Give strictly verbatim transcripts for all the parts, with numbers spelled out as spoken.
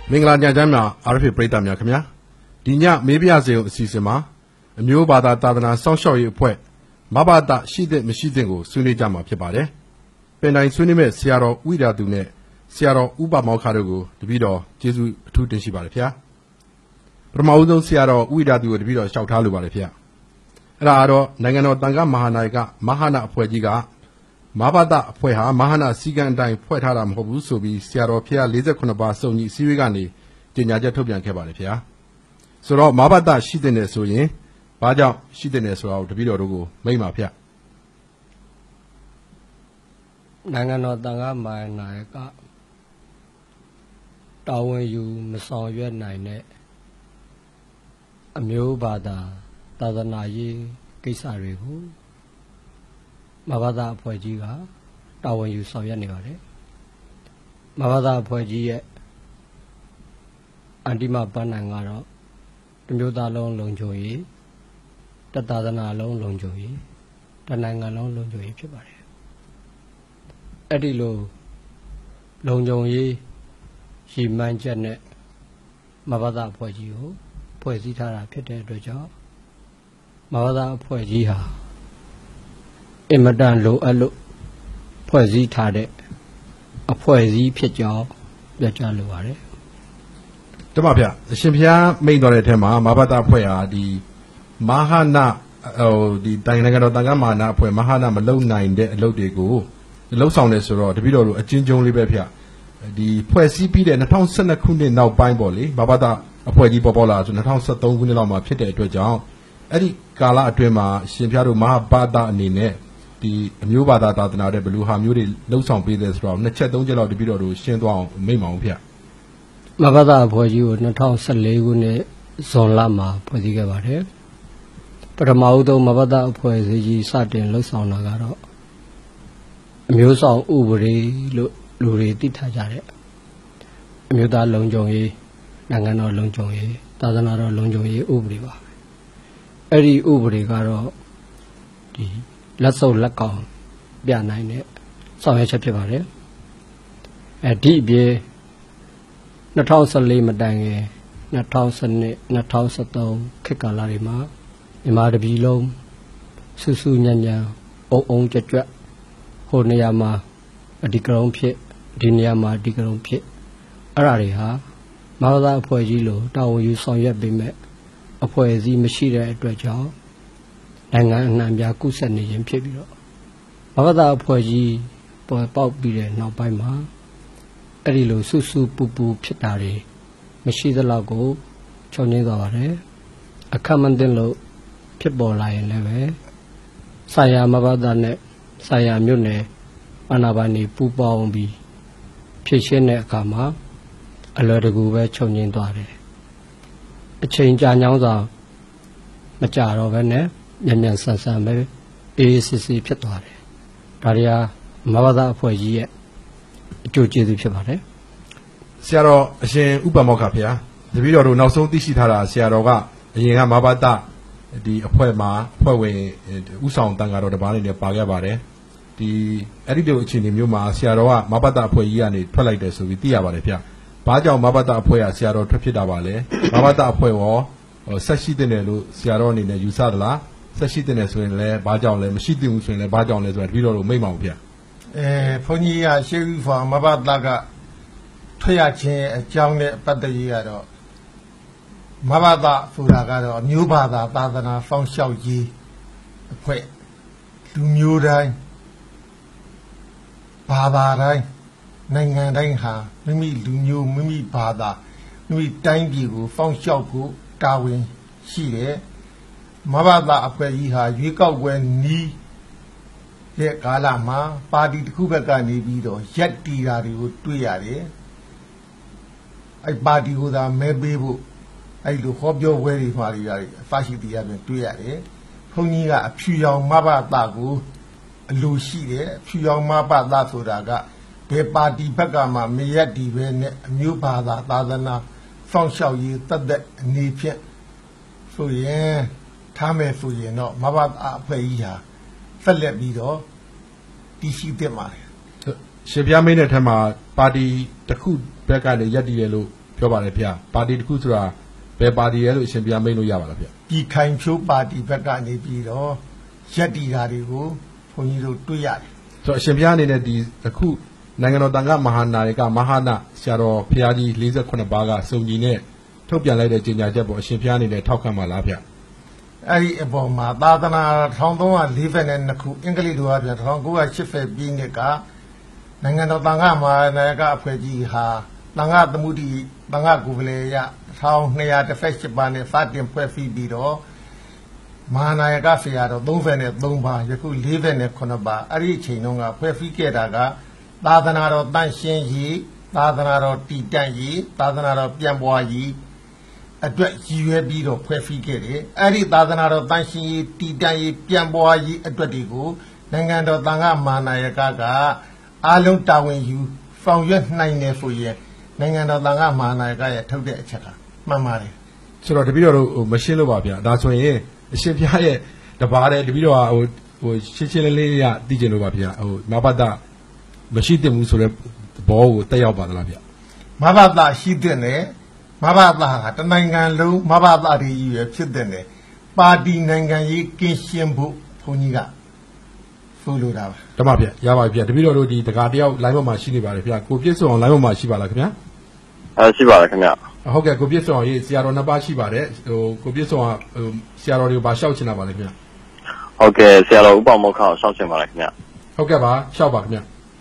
မင်္ဂလာညချမ်းများ R F A ပရိသတ်များခင်ဗျာဒီညမေးပြစေုံအစီအစဉ်မှာအမျိုးဘာသာသာသနာစောင့်ရှောက်ရေးအဖွဲ့မဘာသာရှိတဲ့မရှိတဲ့ကိုဆွေးနွေးကြမှာဖြစ်ပါတယ်ပင်တိုင်းဆွေးနွေးမဲ့ဆရာတော်ဥဒရာသူနဲ့ဆရာတော်ဥပမောက္ခတို့ကိုတပည့်တော်ကျေးဇူးအထူးတင်ရှိပါတယ်ဗျာပထမဦးဆုံးဆရာတော်ဥဒရာသူကိုတပည့်တော်လျှောက်ထားလိုပါတယ်ဗျာအဲ့ဒါကတော့နိုင်ငံတော်တန်ခါမဟာနာယကမဟာနာအဖွဲ့ကြီးကမဘာသာအဖွဲ့ဟာမဟာနာစီကံအတိုင်းဖွဲ့ထားတာမဟုတ်ဘူးဆိုပြီးဆရာတော်ဖျား၄၉ပါးစုံညီအစည်းအဝေးကနေကြေညာချက်ထုတ်ပြန်ခဲ့ပါတယ်ဗျာဆိုတော့မဘာသာရှိတဲ့နယ်ဆိုရင်ဘာကြောင့်ရှိတဲ့နယ်ဆိုတာကိုတပည့်တော်တို့ကိုမိတ်ပါဗျာနိုင်ငံတော်တန်ခါမဟာနာယကတာဝန်ယူမဆောင်ရွက်နိုင်တဲ့အမျိုးဘာသာသာသနာရေးကိစ္စတွေကိုမဘာသာအဖွဲ့ကြီးကတာဝန်ယူဆောင်ရွက်နေပါတယ်မဘာသာအဖွဲ့ကြီးရဲ့အန္တိမပန်းနိုင်ကတော့တမျိုးသားလုံးလုံခြုံရေးတသာသနာလုံးလုံခြုံရေးတနိုင်ငံလုံးလုံခြုံရေးဖြစ်ပါတယ်အဲ့ဒီလိုလုံခြုံရေးရည်မှန်းချက်နဲ့မဘာသာအဖွဲ့ကြီးကိုဖွဲ့စည်းထားတာဖြစ်တဲ့အတွက်ကြောင့်မဘာသာအဖွဲ့ကြီးဟာအင်မတန်လိုအပ်လို့ဖွဲ့စည်းထားတဲ့အဖွဲ့အစည်းဖြစ်ကြောင်းပြောကြားလိုပါတယ်တမဗျာအရှင်ဘုရားမိန့်တော်တဲ့အထက်မှာမဘာသာအဖွဲ့ဟာဒီမဟာနာဟိုဒီတိုင်းနိုင်ငံတော်တန်ခါမဟာနာအဖွဲ့မဟာနာမလုံနိုင်တဲ့အလုပ်တွေကိုလှုပ်ဆောင်နေဆိုတော့တပည့်တော်တို့အချင်းချင်းလေးပဲဗျာဒီဖွဲ့စည်းပြီးတဲ့၂၀၁၂ခုနှစ်နောက်ပိုင်းပေါ့လေမဘာသာအဖွဲ့ကြီးပေါ်ပေါ်လာဆို၂၀၁၃ခုနှစ်လောက်မှာဖြစ်တဲ့အတွက်ကြောင့်အဲ့ဒီကာလအတွင်းမှာရှင်ဘုရားတို့မဟာဘာသာအနေနဲ့ဒီအမျိုးဘာသာသာသနာတဲ့ဘလူဟာမျိုးတွေလှုပ်ဆောင်ပေးတယ်ဆိုတော့နှစ်ချက်သုံးချက်လောက်တပည့်တော်တို့ရှင်းသွားအောင်မိန့်ပါအောင်ဗျမဘာသာအဖွဲ့ကြီးကို၂၀၁၄ခုနှစ်ဇွန်လမှာဖွဲ့စည်းခဲ့ပါတယ်ပထမဦးဆုံးမဘာသာအဖွဲ့အစည်းကြီးစတင်လှုပ်ဆောင်တာကတော့အမျိုးဆောင်ဥပဒေလို့လူတွေသိထားကြတဲ့အမျိုးသားလုံခြုံရေးနိုင်ငံတော်လုံခြုံရေးသာသနာတော်လုံခြုံရေးဥပဒေပါအဲ့ဒီဥပဒေကတော့ဒီလက်စုပ်လက်ကောင်ပြနိုင်တဲ့ဆောင်ရွက်ချက်ဖြစ်ပါတယ်အဲဒီအပြင်၂၀၁၄မတိုင်ခင်၂၀၁၂၂၀၁၃ခေတ်ကာလတွေမှာမြန်မာတပြည်လုံးဆူဆူညံ့ညံ့အုံအုံကြွကြွဟိုနေရာမှာအဒီကရုံဖြစ်ဒီနေရာမှာအဒီကရုံဖြစ်အဲ့ဒါတွေဟာမဘာသာအဖွဲ့ကြီးလို့တာဝန်ယူဆောင်ရွက်ပေးမဲ့အဖွဲ့အစည်းမရှိတဲ့အတွက်ကြောင့်နိုင်ငံအနှံ့ပြားကုဆက်နေခြင်းဖြစ်ပြီးတော့မဘာသာအဖွဲ့ကြီးပေါ်ပေါက်ပြီးတဲ့နောက်ပိုင်းမှာအဲ့ဒီလိုစုစုပူပူဖြစ်တာတွေမရှိသလောက်ကိုချုပ်ငြိမ်းသွားပါတယ်အခက်မသိလို့ဖြစ်ပေါ်လာရင်လည်းပဲဆရာမဘာသာနဲ့ဆရာမြို့နယ်အာဏာပိုင်တွေပူးပေါင်းပြီးဖြည့်ရှင်းတဲ့အခါမှာအလွယ်တကူပဲချုပ်ငြိမ်းသွားတယ်အချိန်ကြာညောင်းစွာမကြတော့ပဲနဲ့မြန်မြန်ဆန်ဆန်ပဲအေးအေးဆေးဆေးဖြစ်သွားတယ်ဒါတွေဟာမဘာသာအဖွဲ့ကြီးရဲ့အကျိုးကျေးဇူးဖြစ်ပါတယ်ဆရာတော်အရှင်ဥပမောက္ခဗျာတပည့်တော်တို့နောက်ဆုံးသိရှိထားတာဆရာတော်ကအရင်ကမဘာသာဒီအဖွဲ့မှာအဖွဲ့ဝင်ဥဆောင်တန်ခါတော်တစ်ပါးနေနဲ့ပါခဲ့ပါတယ်ဒီအဲ့ဒီလိုအခြေအနေမျိုးမှာဆရာတော်ကမဘာသာအဖွဲ့ကြီးကနေထွက်လိုက်တယ်ဆိုပြီးသိရပါတယ်ဗျဘာကြောင့်မဘာသာအဖွဲ့ကဆရာတော်ထွက်ဖြစ်တာပါလဲမဘာသာအဖွဲ့ရောဆက်ရှိတဲ့လို့ဆရာတော်အနေနဲ့ယူဆသလားဆက်ရှိတဲ့ဆိုရင်လည်းဘာကြောင့်လဲမရှိသင့်ဘူးဆိုရင်လည်းဘာကြောင့်လဲဆိုတာတပည့်တော်တို့မိတ်မအောင်ဗျအဲဘုန်းကြီးကရှေးဥစွာမဘာသာကထွက်ရခြင်းအကြောင်းနဲ့ပတ်သက်ရတော့မဘာသာဆိုတာကတော့မျိုးဘာသာသာသနာစောင့်ရှောက်ရေးအဖွဲ့လူမျိုးတိုင်းဘာသာတိုင်းနိုင်ငံတိုင်းဟာမိမိလူမျိုးမိမိဘာသာမိမိတိုင်းပြည်ကိုစောင့်ရှောက်ဖို့တာဝန်ရှိတယ်မဘာသာအဖွဲ့ကြီးဟာရွေးကောက်ပွဲနီးတဲ့ကာလမှာပါတီတစ်ခုဘက်ကနေပြီးတော့ရက်တီတာတွေကိုတွေ့ရတယ်အဲ့ပါတီကိုသာမဲပေးဖို့အဲ့လိုဟောပြောပွဲတွေမှာတွေရတယ်အဖရှိတရားပြန်တွေ့ရတယ်ဘုန်းကြီးကအဖြူရောင်မဘာသာကိုအလိုရှိတယ်အဖြူရောင်မဘာသာဆိုတာကဘယ်ပါတီဘက်ကမှမရက်တီပဲနဲ့အမျိုးဘာသာသာသနာစောင့်ရှောက်ရေးတတ်တဲ့အနေဖြင့်ဆိုရင်ထားမယ်ဆိုရင်တော့မဘာသာအဖွဲ့ကြီးဟာဆက်လက်ပြီးတော့တည်ရှိတဲ့မှာရှင်ဘုရားမင်းတဲ့ထက်မှာပါတီတစ်ခုဘက်ကနေရက်တည်တယ်လို့ပြောပါတယ်ဗျာပါတီတစ်ခုဆိုတာဘယ်ပါတီရဲ့လို့အရှင်ဘုရားမိန့်လို့ရပါလားဗျာဒီခိုင်ဖြိုးပါတီဘက်ကနေပြီးတော့ရက်တီတာတွေကိုဘုန်းကြီးတို့တွေ့ရတယ်ဆိုတော့အရှင်ဘုရားအနေနဲ့ဒီအခုနိုင်ငံတော်တန်ခါမဟာနာယကမဟာနာဆရာတော်ဘုရားကြီး၄၉ပါးကစုံညီနဲ့ထုတ်ပြန်လိုက်တဲ့ကြေညာချက်ပေါ်အရှင်ဘုရားအနေနဲ့ထောက်ခံပါလားဗျာအဲ့ဒီအပေါ်မှာသာသနာတစ်ထောင်သုံးရာလေးဘက်နဲ့နှစ်ခုအင်္ဂလိပ်လိုအပြင်တစ်ထောင်ကိုးရာရှစ်ဘက်ပြည့်နှစ်ကနိုင်ငံတော်တန်ခါမဟာနာယကအဖွဲ့ကြီးဟာတန်ခါသမှုတိတန်ခါကိုယ်ကလေးရတစ်ထောင်နှစ်ရာတစ်ဖက်ရှစ်ပါးနဲ့စတင်ဖွဲ့စည်းပြီးတော့မဟာနာယကဆရာတော်သုံးဘက်နဲ့သုံးပါးယခုလေးဘက်နဲ့ခုနှစ်ပါးအဲ့ဒီအချိန်တုန်းကဖွဲ့စည်းခဲ့တာကသာသနာတော်တန့်ရှင်းရေးသာသနာတော်တည်တံ့ရေးသာသနာတော်ပြန့်ပွားရေးအတွက်ရည်ရွယ်ပြီးတော့ဖွဲ့စည်းခဲ့တယ်အဲ့ဒီသာသနာတော်တန့်ရှင်းရေးတည်တံ့ရေးပြန့်ပွားရေးအတွက်တွေကိုနိုင်ငံတော်တန်ခါမဟာနာယကကအားလုံးတာဝန်ယူဆောင်ရွက်နိုင်တယ်ဆိုရင်နိုင်ငံတော်တန်ခါမဟာနာယကရဲ့ထုတ်တဲ့အချက်ကမှန်ပါတယ်ဆိုတော့တပည့်တော်တို့ဟိုမရှင်းလို့ပါဗျာဒါဆိုရင်အရှင်ဘုရားရဲ့တပါးတဲ့တပည့်တော်ကဟိုဟိုရှင်းရှင်းလင်းလင်းရသိကျင်လို့ပါဗျာဟိုမဘဒမရှိတင်ဘူးဆိုတော့ဘောကိုတက်ရောက်ပါသလားဗျာမဘသရှိတဲ့နဲ့မဘသဟာတနိုင်ငံလုံးမဘသတွေကြီးရဖြစ်တဲ့နဲ့ပါတီနိုင်ငံရေးကင်းရှင်းဖို့ဘုန်းကြီးကဆိုလိုတာပါဓမ္မဗျာရပါပြီဗျာတပည့်တော်တို့ဒီတကာတယောက် line ပေါ်မှာရှိနေပါတယ်ဗျာကိုပြည့်စုံအောင် line ပေါ်မှာရှိပါလားခင်ဗျာအဲရှိပါတယ်ခင်ဗျဟုတ်ကဲ့ကိုပြည့်စုံအောင်ရေးဆရာတော်နှစ်ပါးရှိပါတယ်ဟိုကိုပြည့်စုံအောင်ဟိုဆရာတော်တွေကိုဗာရှောက်ချင်တာပါလေခင်ဗျာဟုတ်ကဲ့ဆရာတော်ဥပမောက္ခကိုရှောက်ချင်ပါတယ်ခင်ဗျဟုတ်ကဲ့ပါရှောက်ပါခင်ဗျာ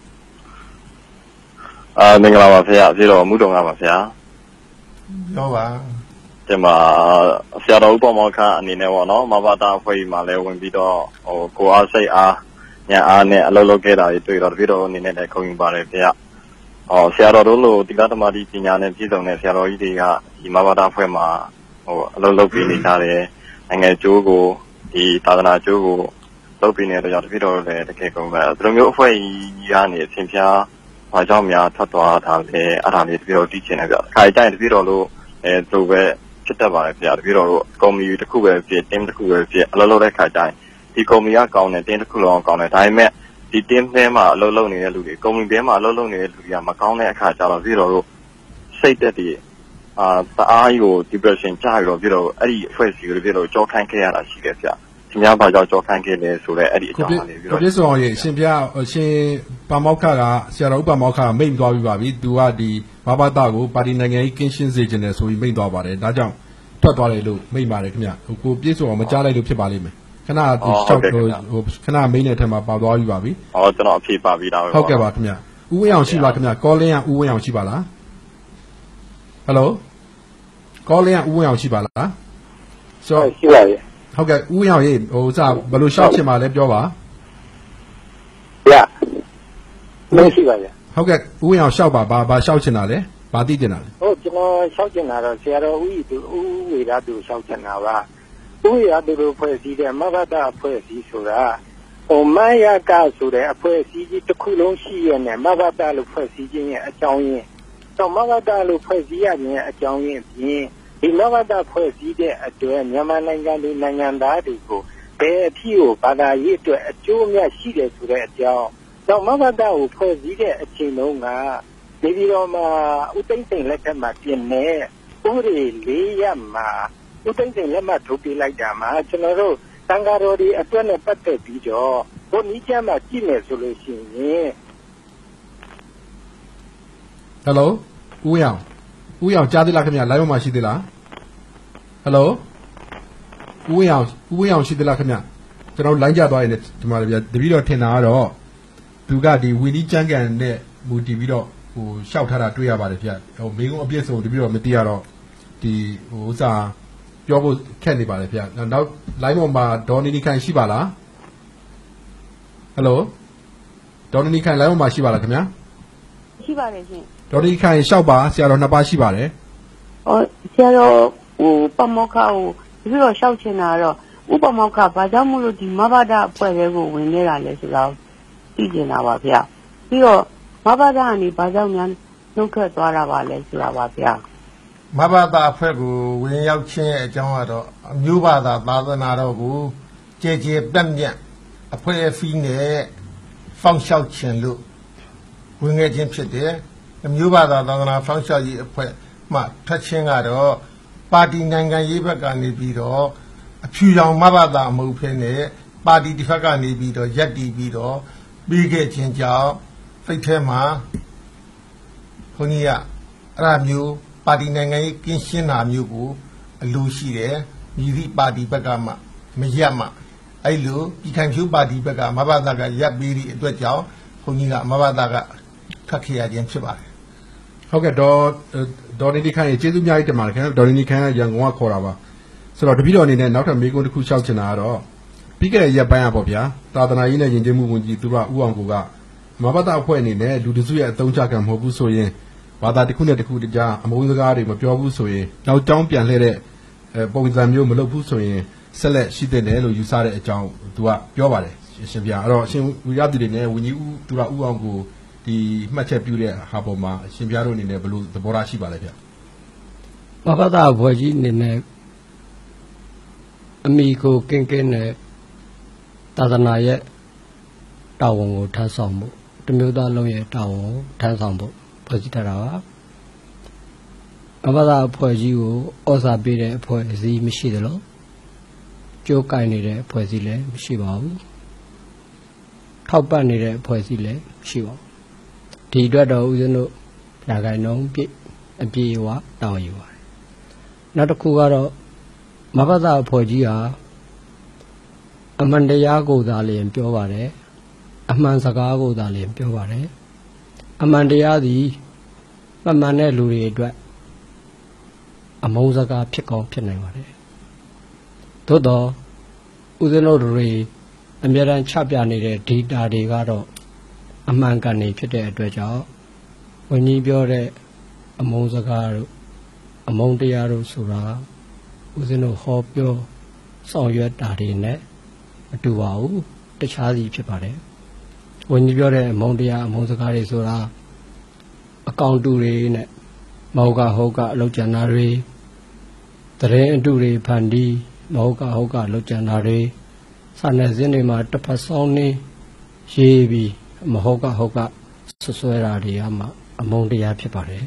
အာမင်္ဂလာပါဖေ။ပြေတော်မူတော်ကပါဖေပြောပါ။ဒီမှာဆရာတော်ဥပမောက္ခအနေနဲ့ပေါ့နော်မဘာသာအဖွဲ့ကြီးမှာလည်းဝင်ပြီးတော့ဟိုကိုအားစိတ်အားညအားနဲ့အလုပ်လုပ်ခဲ့တာတွေတွေ့တော့ပြေတော်အနေနဲ့လည်းခုံယူပါတယ်ဖေ။ဟောဆရာတော်တို့လိုတိလသမารီပညာနဲ့ပြည့်စုံတဲ့ဆရာတော်ကြီးတွေကဒီမဘာသာအဖွဲ့မှာဟိုအလုပ်လုပ်ပြီးနေကြတယ်။နိုင်ငံကျိုးကိုဒီသာသနာကျိုးကိုလုပ်ပြီးနေတဲ့ကြောင့်ပြေတော်လည်းတကယ်ကုန်ပါ။ဒီလိုမျိုးအဖွဲ့ကြီးကနေအရှင်ဖျားဘာကြောင့်များထွက်သွားတာလဲအဲ့ဒါလေးတပည့်တော်သိချင်တယ်ဗျ။ခါတိုင်းတပည့်တော်လို့အဲသူပဲဖြစ်တတ်ပါတယ်ဗျ။တပည့်တော်တို့ကော်မီတစ်ခုပဲဖြစ်တင်းတစ်ခုပဲဖြစ်အလုပ်လုပ်တဲ့ခါတိုင်းဒီကော်မီကကောင်းတယ်တင်းတစ်ခုလုံးကောင်းတယ်ဒါပေမဲ့ဒီတင်းထဲမှာအလုပ်လုပ်နေတဲ့လူတွေကော်မီထဲမှာအလုပ်လုပ်နေတဲ့လူတွေကမကောင်းတဲ့အခါကျတော့တပည့်တော်တို့စိတ်သက်တည်းအာတအားကြီးကို depression ကြာပြီးတော့တပည့်တော်အဲ့ဒီအဖွဲ့အစည်းကိုတပည့်တော်ကြောခိုင်းခဲ့ရတာရှိတယ်ဗျ။ဒီများဘာကြောင့်ကြောခိုင်းခဲ့လဲဆိုတော့အဲ့ဒီအကြောင်းလေးပြီးတော့ကိုပြည့်စုံအောင်ရေးရှင်ဘုရားရှင်ပါမောက္ခကဆရာတော်ဥပမောက္ခမိန့်သွားပြီးပါပြီသူကဒီမဘာသာကိုပါတီနိုင်ငံကြီးကင်းရှင်းစေခြင်းနဲ့ဆိုပြီးမိန့်သွားပါတယ်ဒါကြောင့်ထွက်သွားတယ်လို့မိန့်ပါတယ်ခင်ဗျဟိုကိုပြည့်စုံအောင်မကြားလိုက်လို့ဖြစ်ပါလိမ့်မယ်ခဏဒီရှောက်ဟိုခဏမိန့်တဲ့အထက်မှာပါသွားပြီးပါပြီဟောကျွန်တော်အဖြေပါပြီးသားပဲဟုတ်ကဲ့ပါခင်ဗျဦးဝင်းအောင်ရှိပါခင်ဗျကောလင်းကဦးဝင်းအောင်ရှိပါလားဟယ်လိုကောလင်းကဦးဝင်းအောင်ရှိပါလားဆိုရှိပါရဲ့ဟုတ်ကဲ့ဦးဝင်းအောင်ရေးဟိုစဘယ်လိုရှောက်ချင်ပါလဲပြောပါရမရှိပါရဲ့ဟုတ်ကဲ့ဦးဝင်းအောင်ရှောက်ပါဘာဘာရှောက်ချင်တာလဲဘာသိချင်တာလဲဟုတ်ကျွန်တော်ရှောက်ချင်တာတော့ဆရာတော်ဦးသူဦးဝေရသူရှောက်ချင်တာပါဦးဝေရသူတို့ဖွဲ့စည်းတဲ့မဘတာအဖွဲ့အစည်းဆိုတာဟိုမယကဆိုတဲ့အဖွဲ့အစည်းကြီးတစ်ခုလုံးရှိရတဲ့မဘတာလို့ဖွဲ့စည်းခြင်းရဲ့အကြောင်းရင်းတော့မဘတာလို့ဖွဲ့စည်းရခြင်းရဲ့အကြောင်းရင်းဖြင့်ဒီမဘတာဖွဲ့စည်းတဲ့အတွက်မြန်မာနိုင်ငံလူနိုင်ငံသားတွေကိုဘယ်အဖြစ်ကိုဘာသာရေးအတွက်အကျိုးအမြတ်ရှိတယ်ဆိုတဲ့အကြောင်းတော့မဘတာကိုဖွဲ့စည်းတဲ့အချိန်လုံးကဒီပြီးတော့မှဥသိမ့်စိန်လက်ထက်မှာပြင်နေဥပဒေလေးရမှာဥသိမ့်စိန်လက်မှတ်ထုတ်ပြလိုက်တာမှာကျွန်တော်တို့တန်ဃာတော်ဒီအတွက်နဲ့ပတ်သက်ပြီးတော့ဘုန်းကြီးကျမ်းမှာကြည့်မယ်ဆိုလို့ရှိရင်ဟယ်လိုဦးဝင်းအောင်ဦးဝင်းအောင်ကြားသေးလားခင်ဗျ live မှာရှိသေးလားဟယ်လိုဦးဝင်းအောင်ဦးဝင်းအောင်ရှိသေးလားခင်ဗျကျွန်တော် line ကြသွားရင်ဒီမှာဗျာတပည့်တော်ထင်တာကတော့သူကဒီဝီနီကျန်းကန်နဲ့မူတည်ပြီးတော့ဟိုရှောက်ထားတာတွေ့ရပါတယ်ဗျဟိုမိကုံအပြည့်စုံတပည့်တော်မသိရတော့ဒီဟိုဥစားပြောဖို့ခက်နေပါတယ်ဗျနောက် line ပေါ်မှာဒေါ်နီနီခိုင်ရှိပါလားဟယ်လိုဒေါ်နီနီခိုင် line ပေါ်မှာရှိပါလားခင်ဗျာရှိပါတယ်ရှင်ဒေါ်နီခိုင်ရှောက်ပါဆရာတော်နှစ်ပါးရှိပါတယ်ဟောဆရာတော်ဟိုပမောက္ခကိုပြီးတော့ရှောက်ချင်တာတော့ဥပမောက္ခဘာကြောင့်မို့လို့ဒီမဘာဒအဖွဲ့တွေကိုဝင်နေတာလဲဆိုတော့သိကျင်တာပါဗျပြီးတော့မဘာဒကနေဘာကြောင့်များနှုတ်ထွက်သွားတာပါလဲဆိုတာပါဗျမဘာသာအဖွဲ့ကိုဝင်ရောက်ခြင်းရဲ့အကြောင်းကတော့အမျိုးဘာသာသာသနာတော်ကိုကြည်ကြည်ပြန့်ပြန့်အဖွဲ့အစည်းနဲ့ဖောင်းလျှောက်ခြင်းလို့ဝင်ငယ်ခြင်းဖြစ်တယ်အမျိုးဘာသာသာသနာဖောင်းလျှောက်ရေးအဖွဲ့မှထက်ချင်းကတော့ပါတီနိုင်ငံရေးဘက်ကနေပြီးတော့အဖြူရောင်မဘတာမဟုတ်ဖ ೇನೆ ပါတီတစ်ဖက်ကနေပြီးတော့ရက်တီပြီးတော့ပြီးခဲ့ခြင်းကြောင့်စိတ်ထဲမှာခွန်ကြီးကအဲ့ဒါမျိုးပါတီနိုင်ငံရေးကင်းရှင်းတာမျိုးကိုအလိုရှိတယ်ညီသည့်ပါတီဘက်ကမှမရက်မှအဲ့လိုပြည်ခိုင်ဖြိုးပါတီဘက်ကမဘတာကရက်ပြီးသည့်အတွက်ကြောင့်ခွန်ကြီးကမဘတာကခက်ခဲရခြင်းဖြစ်ပါတယ်ဟုတ်ကဲ့ဒေါ်ဒေါ်နေဒီခိုင်ကျေးဇူးများကြီးတင်ပါတယ်ခင်ဗျာဒေါ်နေဒီခိုင်ကရန်ကုန်ကခေါ်တာပါဆိုတော့တပည့်တော်အနေနဲ့နောက်ထပ်မေးခွန်းတစ်ခုလျှောက်ချင်တာကတော့ပြီးခဲ့တဲ့ရက်ပိုင်းอ่ะပေါ့ဗျာသာသနာရေးနဲ့ယဉ်ကျေးမှုဝန်ကြီးသူကဦးအောင်ကိုကမဘတာအဖွဲ့အနေနဲ့လူတစုရဲ့အသုံးချကံမဟုတ်ဘူးဆိုရင်ဘာသာတစ်ခုနဲ့တစ်ခုတကြားအမုန်းစကားတွေမပြောဘူးဆိုရင်နောက်ကြောင်းပြန်လှည့်တဲ့ပုံစံမျိုးမလုပ်ဘူးဆိုရင်ဆက်လက်ရှိတဲ့တယ်လို့ယူဆတဲ့အကြောင်းသူကပြောပါတယ်ရှင်ဗျာအဲ့တော့အရှင်ဝီရသူတွေနဲ့ဝန်ကြီးဦးသူကဦးအောင်ကိုဒီမှတ်ချက်ပြုတဲ့ဟာပေါ်မှာအရှင်ပြတို့အနေနဲ့ဘယ်လိုသဘောထားရှိပါလဲဗျမဘတာဘွယ်ကြီးအနေနဲ့အမိကိုကင်းကင်းနဲ့သာသနာရဲ့တာဝန်ကိုထမ်းဆောင်မှုတမျိုးသားလုံးရဲ့တာဝန်ကိုထမ်းဆောင်ဖို့ဖွဲ့စည်းထားတာပါမဘတာအဖွဲ့ကြီးကိုဩဇာပေးတဲ့အဖွဲ့အစည်းမရှိသလိုကြိုးကိုင်နေတဲ့အဖွဲ့အစည်းလည်းမရှိပါဘူးထောက်ပံ့နေတဲ့အဖွဲ့အစည်းလည်းမရှိပါဘူးဒီအတွက်တော့ဦးဇင်းတို့ရာဂိုင်နှုန်းပြည့်အပြည့်အဝတောင်းယူပါတယ်နောက်တစ်ခုကတော့မဘသာအဖွဲ့ကြီးဟာအမှန်တရားကိုသာလျှင်ပြောပါတယ်အမှန်စကားကိုသာလျှင်ပြောပါတယ်အမှန်တရားသည်မမှန်တဲ့လူတွေအတွက်အမုန်းစကားဖြစ်ကောင်းဖြစ်နိုင်ပါတယ်သို့တော့ဦးဇင်းတို့တွေအများအားချပြနေတဲ့ data တွေကတော့အမှန်ကန်နေဖြစ်တဲ့အတွက်ကြောင့်ဝန်ကြီးပြောတဲ့အမုန်းစကားတို့အမုန်းတရားတို့ဆိုတာဦးဇင်းတို့ဟောပြောဆောင်ရွက်တာတွေနဲ့မတူပါဘူးတခြားစီဖြစ်ပါတယ်ဝန်ကြီးပြောတဲ့အမုန်းတရားအမုန်းစကားတွေဆိုတာအကောင့်တူတွေနဲ့မဟုတ်ကဟုတ်ကအလုပ်ကြံတာတွေတရင်အတူတွေဖန်တီးမဟုတ်ကဟုတ်ကအလုပ်ကြံတာတွေစာနယ်ဇင်းတွေမှာတစ်ဖက်ဆောင်နေရေးပြီးမဟုတ်ကဟုတ်ကဆွဆွဲတာတွေကမှအမုန်းတရားဖြစ်ပါတယ်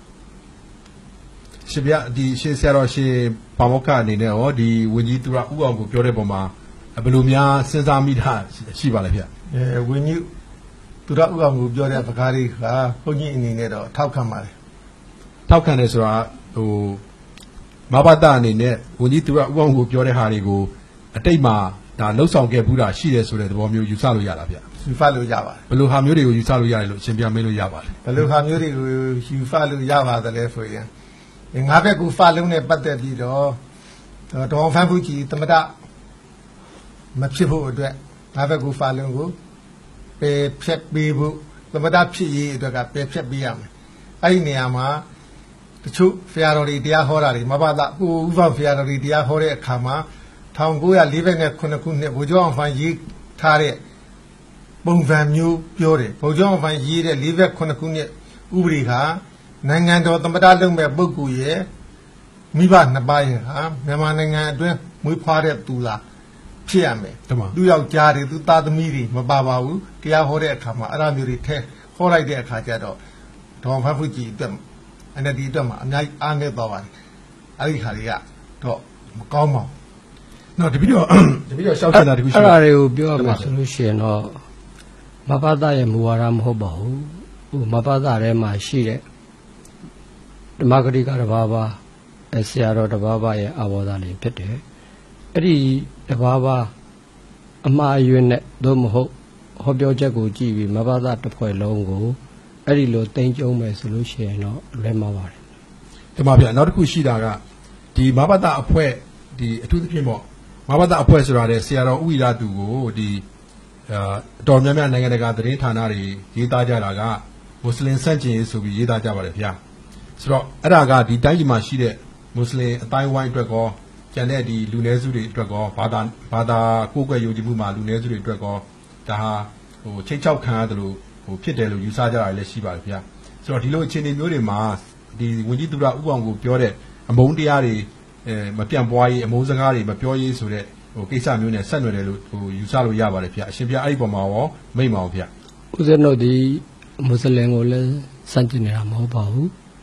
ရှင်ဗျဒီရှင်ဆရာတော်ရှင်ပါမောက္ခအနေနဲ့ရောဒီဝန်ကြီးသူရဦးအောင်ကိုပြောတဲ့ပုံမှာဘယ်လိုများစဉ်းစားမိတာရှိပါလဲဗျအဲဝန်ကြီးသူရဦးအောင်ကိုပြောတဲ့စကားတွေကဘုန်းကြီးအနေနဲ့တော့ထောက်ခံပါတယ်ထောက်ခံတယ်ဆိုတာဟိုမဘတာအနေနဲ့ဝန်ကြီးသူရဦးအောင်ကိုပြောတဲ့ဟာတွေကိုအတိတ်မှာဒါလှုပ်ဆောင်ခဲ့ဘူးတာရှိတယ်ဆိုတဲ့သဘောမျိုးယူဆလို့ရတာဗျယူဆလို့ရပါတယ်ဘယ်လိုဟာမျိုးတွေကိုယူဆလို့ရတယ်လို့အရှင်ပြမင်းလို့ရပါတယ်ဘယ်လိုဟာမျိုးတွေကိုယူဆလို့ရပါတယ်လဲဆိုရင်ငါဘက်ကဖာလုံးနဲ့ပတ်သက်ပြီးတော့ဒေါ်ဖန်ဖူကြီးတမဒမဖြစ်ဖို့အတွက်ငါဘက်ကဖာလုံးကိုပယ်ဖြတ်ပေးဖို့တမဒဖြစ်ရေးအတွက်ကပယ်ဖြတ်ပေးရမယ်အဲ့ဒီနေရာမှာတချို့ဆရာတော်တွေတရားဟောတာတွေမဘာသာကိုဥပ္ပဆရာတော်တွေတရားဟောတဲ့အခါမှာ၁၉၄၇ခုနှစ်ဗိုလ်ချုပ်အောင်ဖန်ရေးထားတဲ့ပုံစံမျိုးပြောတယ်ဗိုလ်ချုပ်အောင်ဖန်ရေးတဲ့၄၇ခုနှစ်ဥပဒေကနိုင်ငံတော်သမ္မတလုပ်မဲ့ပုဂ္ဂိုလ်ရဲ့မိဘနှစ်ပါးရဲ့ဟာမြန်မာနိုင်ငံအတွင်းမွေးဖွားတဲ့သူလားဖြစ်ရမယ်သူယောက်ျားတွေသူသားသမီးတွေမပါပါဘူးတရားဟောတဲ့အခါမှာအဲ့လိုမျိုးတွေထဲဟောလိုက်တဲ့အခါကျတော့ဒေါ်ဖန်ဖူကြီးအတွက်အန်ဒီအတွက်မှာအများကြီးအားနည်းသွားပါတယ်အဲ့ဒီခါတွေကတော့မကောင်းပါဘူးနော်တပည့်တော်တပည့်တော်ရှောက်ချင်တာတခုရှိတယ်အဲ့ဒါတွေကိုပြောရမှာဆိုလို့ရှိရင်တော့မဘသားရဲ့မူဝါဒမဟုတ်ပါဘူးဟိုမဘသားထဲမှာရှိတဲ့ဓမ္မဂရိကတဘာဘာအဆရာတော်တဘာဘာရဲ့အာဘောဓာလေးဖြစ်တယ်အဲ့ဒီတဘာဘာအမှားအယွင်းနဲ့သို့မဟုတ်ဟောပြောချက်ကိုကြည့်ပြီးမဘသားတစ်ဖွဲ့လုံးကိုအဲ့ဒီလိုတင်ကြုံမယ်ဆိုလို့ရှိရင်တော့လွဲမှာပါတယ်ဒီမှာဗျနောက်တစ်ခုရှိတာကဒီမဘသားအဖွဲ့ဒီအထူးသဖြင့်ပေါ့မဘသားအဖွဲ့ဆိုတာတဲ့ဆရာတော်ဥဝိရသူကိုဒီအာတော်များများနိုင်ငံတကာသတင်းဌာနတွေရေးသားကြတာကမွတ်စလင်စန့်ကျင်ရေးဆိုပြီးရေးသားကြပါတယ်ဗျာဆိုတော့အဲ့ဒါကဒီတိုင်းပြည်မှာရှိတဲ့မွတ်စလင်အတိုင်းဝိုင်းအတွက်ကောကျန်တဲ့ဒီလူနည်းစုတွေအတွက်ကောဘာသာဘာသာကိုယ်ကွယ်ယုံကြည်မှုမှာလူနည်းစုတွေအတွက်ကောဒါဟာဟိုချိတ်ချောက်ခံရတယ်လို့ဟိုဖြစ်တယ်လို့ယူဆကြတာလည်းရှိပါတယ်ဗျာဆိုတော့ဒီလိုအခြေအနေမျိုးတွေမှာဒီဝန်ကြီးသူရဥပအောင်ကိုပြောတဲ့အမုန်းတရားတွေအဲမပြန့်ပွားရေးအမုန်းစကားတွေမပြောရေးဆိုတဲ့ဟိုကိစ္စမျိုးနဲ့ဆက်နွယ်တယ်လို့ဟိုယူဆလို့ရပါတယ်ဗျာအရှင်ဗျာအဲ့ဒီပုံမှာရောမိတ်မအောင်ဗျာဦးဇင်းတို့ဒီမွတ်စလင်ကိုလည်းစန့်ကျင်နေတာမဟုတ်ပါဘူး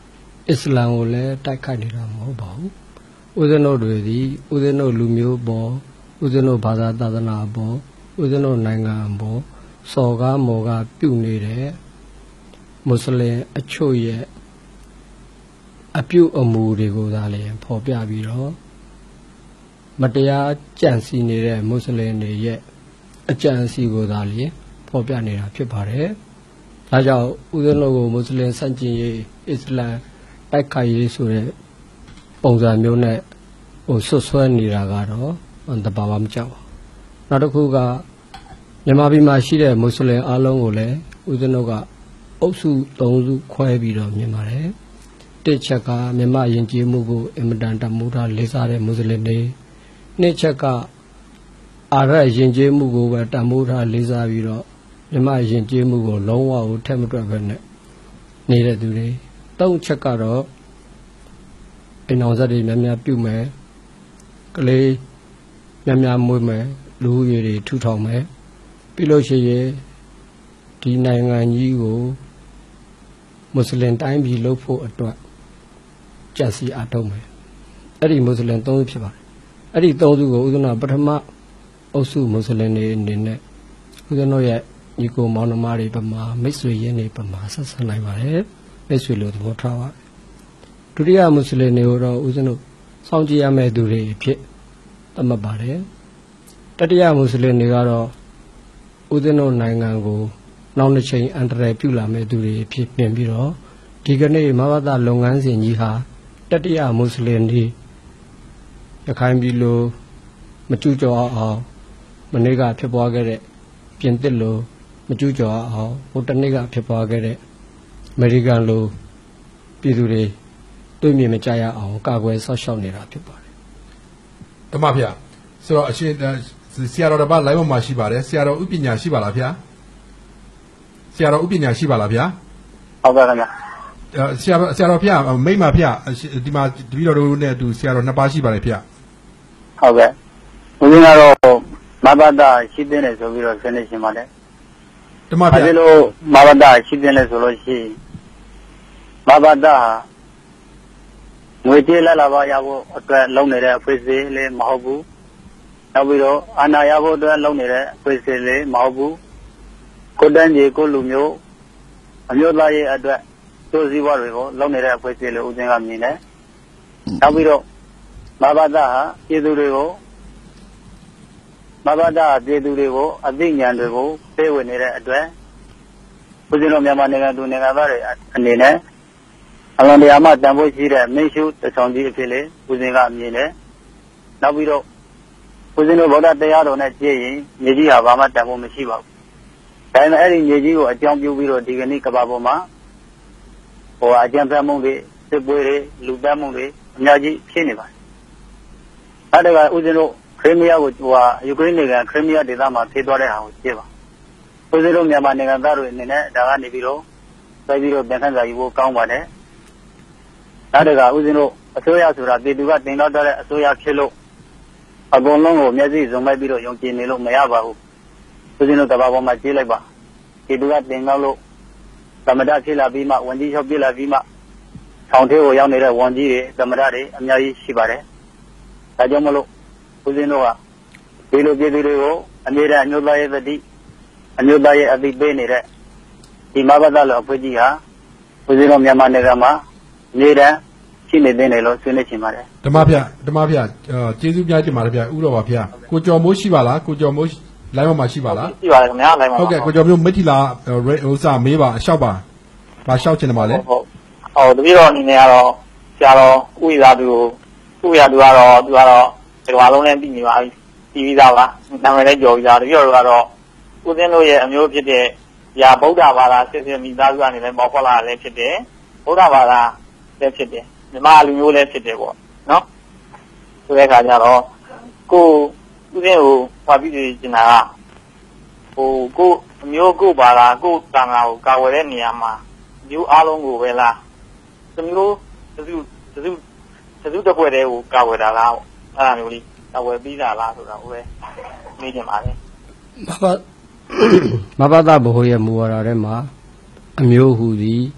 အစ္စလာမ်ကိုလည်းတိုက်ခိုက်နေတာမဟုတ်ပါဘူးဦးဇင်းတို့တွေဒီဦးဇင်းတို့လူမျိုးပေါ်ဦးဇင်းတို့ဘာသာသာသနာပေါ်ဦးဇင်းတို့နိုင်ငံပေါ်စော်ကားမော်ကားပြုနေတဲ့မွတ်စလင်အချို့ရဲ့အပြုအမူတွေကိုသာလည်းဖော်ပြပြီးတော့မတရားကြံစည်နေတဲ့မွတ်စလင်တွေရဲ့အကြံစီကိုသာလည်းဖော်ပြနေတာဖြစ်ပါတယ်။ဒါကြောင့်ဦးဇင်းတို့ကိုမွတ်စလင်စန့်ကျင်ရေးအစ္စလာမ်တိုက်ခိုက်ရေးဆိုတဲ့ပုံစံမျိုးနဲ့ဟိုဆွဆွဲနေတာကတော့တဘာဝမကြောက်ပါဘူး။နောက်တစ်ခုကမြန်မာပြည်မှာရှိတဲ့မွတ်စလင်အားလုံးကိုလည်းဦးဇင်းတို့ကအုပ်စုသုံးစုခွဲပြီးတော့မြင်ပါတယ်။တစ်ချက်ကမြန်မာယဉ်ကျေးမှုကိုအင်မတန်တမိုးထားလေးစားတဲ့မွတ်စလင်တွေနှစ်ချက်ကအာရယဉ်ကျေးမှုကိုပဲတမိုးထားလေးစားပြီးတော့မြန်မာယဉ်ကျေးမှုကိုလုံးဝကိုထက်မတွက်ပဲနဲ့နေတဲ့သူတွေသုံးချက်ကတော့အိမ်အောင်ဇက်တွေများများပြုမယ်ကလေးများများမွေးမယ်လူဦးရေတွေထူထောင်မယ်ပြီးလို့ရှိရင်ဒီနိုင်ငံကြီးကိုမွတ်စလင်တိုင်းပြည်လုပ်ဖို့အတွက်ကြံစည်အားထုတ်မယ်အဲ့ဒီမွတ်စလင်သုံးစုဖြစ်ပါတယ်အဲ့ဒီသုံးစုကိုဦးဇနာပထမအုပ်စုမွတ်စလင်တွေအနေနဲ့ဦးဇင်းတို့ရဲ့ညီကိုမောင်နှမတွေပမာမိတ်ဆွေရင်းတွေပမာဆက်ဆံနိုင်ပါတယ်မိတ်ဆွေလိုသဘောထားပါတယ်ဒုတိယမွတ်စလင်တွေကိုတော့ဦးဇင်းတို့စောင့်ကြည့်ရမယ့်သူတွေဖြစ်သတ်မှတ်ပါတယ်တတိယမွတ်စလင်တွေကတော့ဦးဇင်းတို့နိုင်ငံကိုနောက်တစ်ချိန်အန္တရာယ်ပြုလာမယ့်သူတွေဖြစ်ပြင်ပြီးတော့ဒီကနေ့မဘာသာလုပ်ငန်းစဉ်ကြီးဟာတတိယမွတ်စလင်တွေရခိုင်ပြည်လိုမကျူးကျော်အောင်မနေ့ကဖြစ်ပွားခဲ့တဲ့ပြင်သစ်လိုမကျူးကျော်အောင်ဟိုတနေ့ကဖြစ်ပွားခဲ့တဲ့အမေရိကန်လိုပြည်သူတွေတွေ့မြင်မကြရအောင်ကာကွယ်ဆောက်ရှောက်နေတာဖြစ်ပါတယ်။ဓမ္မဖေဆိုတော့အရှင်ဆရာတော်တပတ် live မှာရှိပါတယ်ဆရာတော်ဥပညာရှိပါလားဖေ။ဆရာတော်ဥပညာရှိပါလားဖေ။ဟုတ်ကဲ့ခင်ဗျာ။ဆရာဆရာတော်ဖေမိတ်မဖေဒီမှာတပည့်တော်တို့နဲ့အတူဆရာတော်နှစ်ပါးရှိပါတယ်ဖေ။ဟုတ်ကဲ့။ဦးဇင်းကတော့မဘာသာရှိတဲ့လေဆိုပြီးတော့ဆွေးနွေးရှင်ပါတယ်ဓမ္မဖေ။ဒါလို့မဘာသာရှိတဲ့လေဆိုလို့ရှိရင်မဘာသာငွေကြေးလာလာပါရဖို့အတွက်လုပ်နေတဲ့အဖွဲ့အစည်းလေးမဟုတ်ဘူး။နောက်ပြီးတော့အာဏာရဖို့အတွက်လုပ်နေတဲ့အဖွဲ့အစည်းလေးမဟုတ်ဘူး။ကိုတန်းကြီးကိုလူမျိုးအမျိုးသားရေးအတွက်တိုးစည်းပွားတွေကိုလုပ်နေတဲ့အဖွဲ့အစည်းလေးဦးဇင်းကမြင်တယ်။နောက်ပြီးတော့မဘာသာဟာပြည်သူတွေကိုမဘာသာပြည်သူတွေကိုအသိဉာဏ်တွေကိုပေးဝင်နေတဲ့အတွက်ဦးဇင်းတို့မြန်မာနိုင်ငံသူနိုင်ငံသားတွေအနေနဲ့အမှန်တရားမှတန်ဖိုးရှိတဲ့မင်းရှုတဆောင်ကြီးအဖြစ်လေးဦးဇင်းကမြင်တယ်။နောက်ပြီးတော့ဦးဇင်းတို့ဗုဒ္ဓတရားတော်နဲ့ကြည့်ရင်မြေကြီးဟာဘာမှတန်ဖိုးမရှိပါဘူး။ဒါပေမဲ့အဲ့ဒီမြေကြီးကိုအကြောင်းပြုပြီးတော့ဒီကနေ့ကမ္ဘာပေါ်မှာဟိုအကြံဖတ်မှုတွေစစ်ပွဲတွေလူသတ်မှုတွေအများကြီးဖြစ်နေပါတယ်။အဲ့ဒါကဦးဇင်းတို့ခရစ်မီးယားကိုဟိုယူကရိန်းနိုင်ငံခရစ်မီးယားဒေသမှာဖြစ်သွားတဲ့ဟာကိုကြည့်ပါ။ဦးဇင်းတို့မြန်မာနိုင်ငံသားတွေအနေနဲ့ဒါကနေပြီးတော့ဆက်ပြီးတော့ပြန်ခန်းစာယူဖို့ကောင်းပါတယ်။ဒါတကဦးဇင်းတို့အစိုးရဆိုတာပြည်သူကတင်တော့တဲ့အစိုးရဖြစ်လို့အကုန်လုံးကိုမျက်စိစုံမဲ့ပြီးတော့ယုံကြည်နေလို့မရပါဘူး။ဦးဇင်းတို့တဘာပေါ်မှာကြည့်လိုက်ပါ။ပြည်သူကတင်တော့လို့သမဒဖြစ်လာပြီးမှဝန်ကြီးချုပ်ပြလာပြီးမှဆောင်းသေးကိုရောက်နေတဲ့ဝန်ကြီးတွေသမဒတွေအများကြီးရှိပါတယ်။ဒါကြောင့်မလို့ဦးဇင်းတို့ကဒီလိုပြည်သူတွေကိုအမြဲတမ်းအမျိုးသားရေးသတိအမျိုးသားရေးအသိပေးနေတဲ့ဒီမဘာသာလောအဖွဲ့ကြီးဟာဦးဇင်းတို့မြန်မာနိုင်ငံမှာနေတန်းရှိနေတဲ့နေလို့ဆွေးနွေးချင်ပါတယ်ဓမ္မဖေဓမ္မဖေကျေးဇူးများတင်ပါတယ်ဖေဥတော်ပါဖေကိုကျော်မိုးရှိပါလားကိုကျော်မိုး live မှာရှိပါလားရှိပါတယ်ခင်ဗျာ live မှာဟုတ်ကဲ့ကိုကျော်မျိုးမိထီလာဥစ္စာမေးပါအလျှောက်ပါဘာလျှောက်ချင်တယ်မလဲဟုတ်ဟောတပည့်တော်အနေနဲ့ကတော့ဆရာတော်ဥရသူကိုဥရသူကတော့သူကတော့ဒီလိုအလုံးနဲ့ပြီးနေပါပြီပြီးပြီးသားပါနာမည်လည်းကြော်ပြီးသားတပည့်တော်ကတော့ဦးဇင်းတို့ရဲ့အမျိုးဖြစ်တဲ့ရာဗုဒ္ဓဘာသာစစ်စစ်မိသားစုကနေလည်းမော်ခေါ်လာလည်းဖြစ်တယ်ဗုဒ္ဓဘာသာလည်းဖြစ်တယ်မြန်မာလူမျိုးလည်းဖြစ်တယ်ပေါ့နော်ဆိုတဲ့အခါကျတော့ကိုဦးဇင်းကိုဖာပြီးနေကျင်တာကဟိုကိုအမျိုးကိုပါလားကိုတန်ခါကိုကာဝယ်တဲ့နေရာမှာမျိုးအားလုံးကိုပဲလားတမျိုးတစုတစုတစုတစ်ပွဲတည်းကိုကာဝယ်တာလားအဲ့ဒါမျိုးလေးကာဝယ်ပြီးတာလားဆိုတာကိုပဲမေးချင်ပါတယ်မဘာမဘာသာဘိုးရဲ့မူဝါဒထဲမှာအမျိုးဟူသည်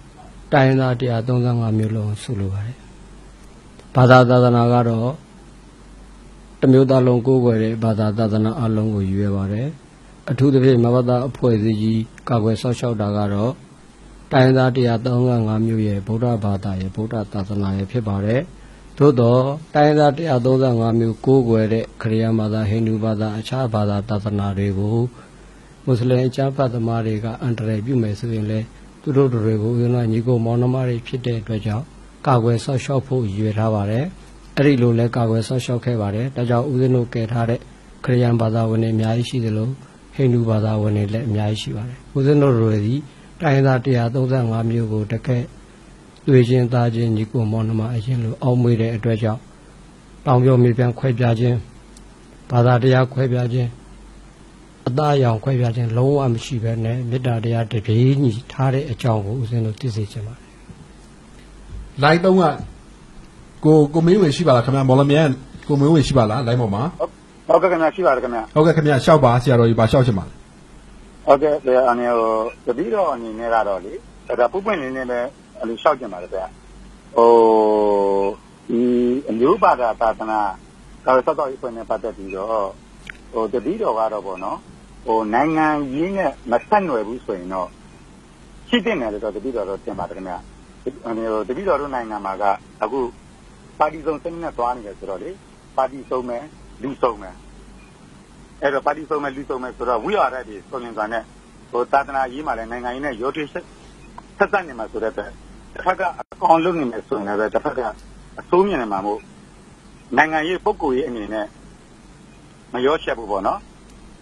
တိုင်းသားone thirty-fiveမျိုးလုံးဆုလိုပါတယ်ဘာသာသာသနာကတော့တမျိုးသားလုံးကိုးကွယ်တဲ့ဘာသာသာသနာအလုံးကိုရွေးပါတယ်အထူးသဖြင့်မဘာသာအဖွဲ့အစည်းကြီးကာကွယ်ဆောက်ရှောက်တာကတော့တိုင်းသားone thirty-fiveမျိုးရဲ့ဗုဒ္ဓဘာသာရဲ့ဗုဒ္ဓသာသနာရဲ့ဖြစ်ပါတယ်သို့တော့တိုင်းသားone thirty-fiveမျိုးကိုးကွယ်တဲ့ခရစ်ယာန်ဘာသာဟိန္ဒူဘာသာအခြားဘာသာသာသနာတွေကိုမွတ်စလင်အကျမ်းဖတ်သမားတွေကအန္တရာယ်ပြုမယ်ဆိုရင်လည်းသူတို့တွေကိုဦးဇင်းတို့ညီကိုမောင်နှမတွေဖြစ်တဲ့အတွက်ကြောင့်ကာကွယ်ဆောက်ရှောက်ဖို့ရည်ရွယ်ထားပါတယ်အဲ့ဒီလိုလဲကာကွယ်ဆောက်ရှောက်ခဲ့ပါတယ်ဒါကြောင့်ဦးဇင်းတို့ကယ်ထားတဲ့ခရစ်ယာန်ဘာသာဝင်တွေအများကြီးရှိသလိုဟိန္ဒူဘာသာဝင်တွေလည်းအများကြီးရှိပါတယ်ဦးဇင်းတို့တွေဒီတိုင်းသားone thirty-fiveမျိုးကိုတကယ်တွေ့ချင်းသားချင်းညီကိုမောင်နှမအရင်လိုအောက်မေ့တဲ့အတွက်ကြောင့်တောင်ပြောမြေပြန်ခွဲပြားခြင်းဘာသာတရားခွဲပြားခြင်းအသားအရောင်ခွဲပြားခြင်းလုံးဝမရှိဘဲနဲ့မေတ္တာတရားတပြေးညီထားတဲ့အကြောင်းကိုဦးဇင်းတို့သိစေချင်ပါတယ်လိုက်တော့ကကိုကိုမင်းဝင်ရှိပါလားခင်ဗျာမော်လမြိုင်ကိုမင်းဝင်ရှိပါလားလိုက်ပေါ်မှာဟုတ်ကဲ့ခင်ဗျာရှိပါတယ်ခင်ဗျာဟုတ်ကဲ့ခင်ဗျာရှောက်ပါဆရာတော်ကြီးပါရှောက်ချင်ပါလားဟုတ်ကဲ့ဆရာအနေဟိုတပည့်တော်အနေနဲ့ကတော့လေဒါပုပွင့်လေးနဲ့ပဲအလိုရှောက်ချင်ပါတယ်ဗျာဟိုဒီအမျိုးဘာသာသာသနာကာလစောက်ရေးဖွင့်နေပတ်သက်ပြီးတော့ဟိုတပည့်တော်ကတော့ပေါ့နော်ဟိုနိုင်ငံရေးနဲ့မဆက်နွယ်ဘူးဆိုရင်တော့ရှိတဲ့နယ်တော့တပည့်တော်တော့တင်ပါတယ်ခင်ဗျာအနေဟိုတပည့်တော်တို့နိုင်ငံမှာကအခုပါတီစုံစနစ်နဲ့သွားနေတယ်ဆိုတော့လေပါတီစုံမယ်လူစုံမယ်အဲ့တော့ပါတီစုံမယ်လူစုံမယ်ဆိုတော့ဝိဟာရတွေစုံလင်စွာနဲ့ဟိုသာသနာရေးမှာလည်းနိုင်ငံရေးနဲ့ရောထွေးဆက်ဆက်ဆက်နေမှာဆိုတဲ့တစ်ဖက်ကအကောင်လုံးနေမယ်ဆိုရင်လည်းတစ်ဖက်ကအစိုးမြင်နေမှာမို့နိုင်ငံရေးပုဂ္ဂိုလ်ရေးအနေနဲ့မရောချက်ဘူးပေါ့နော်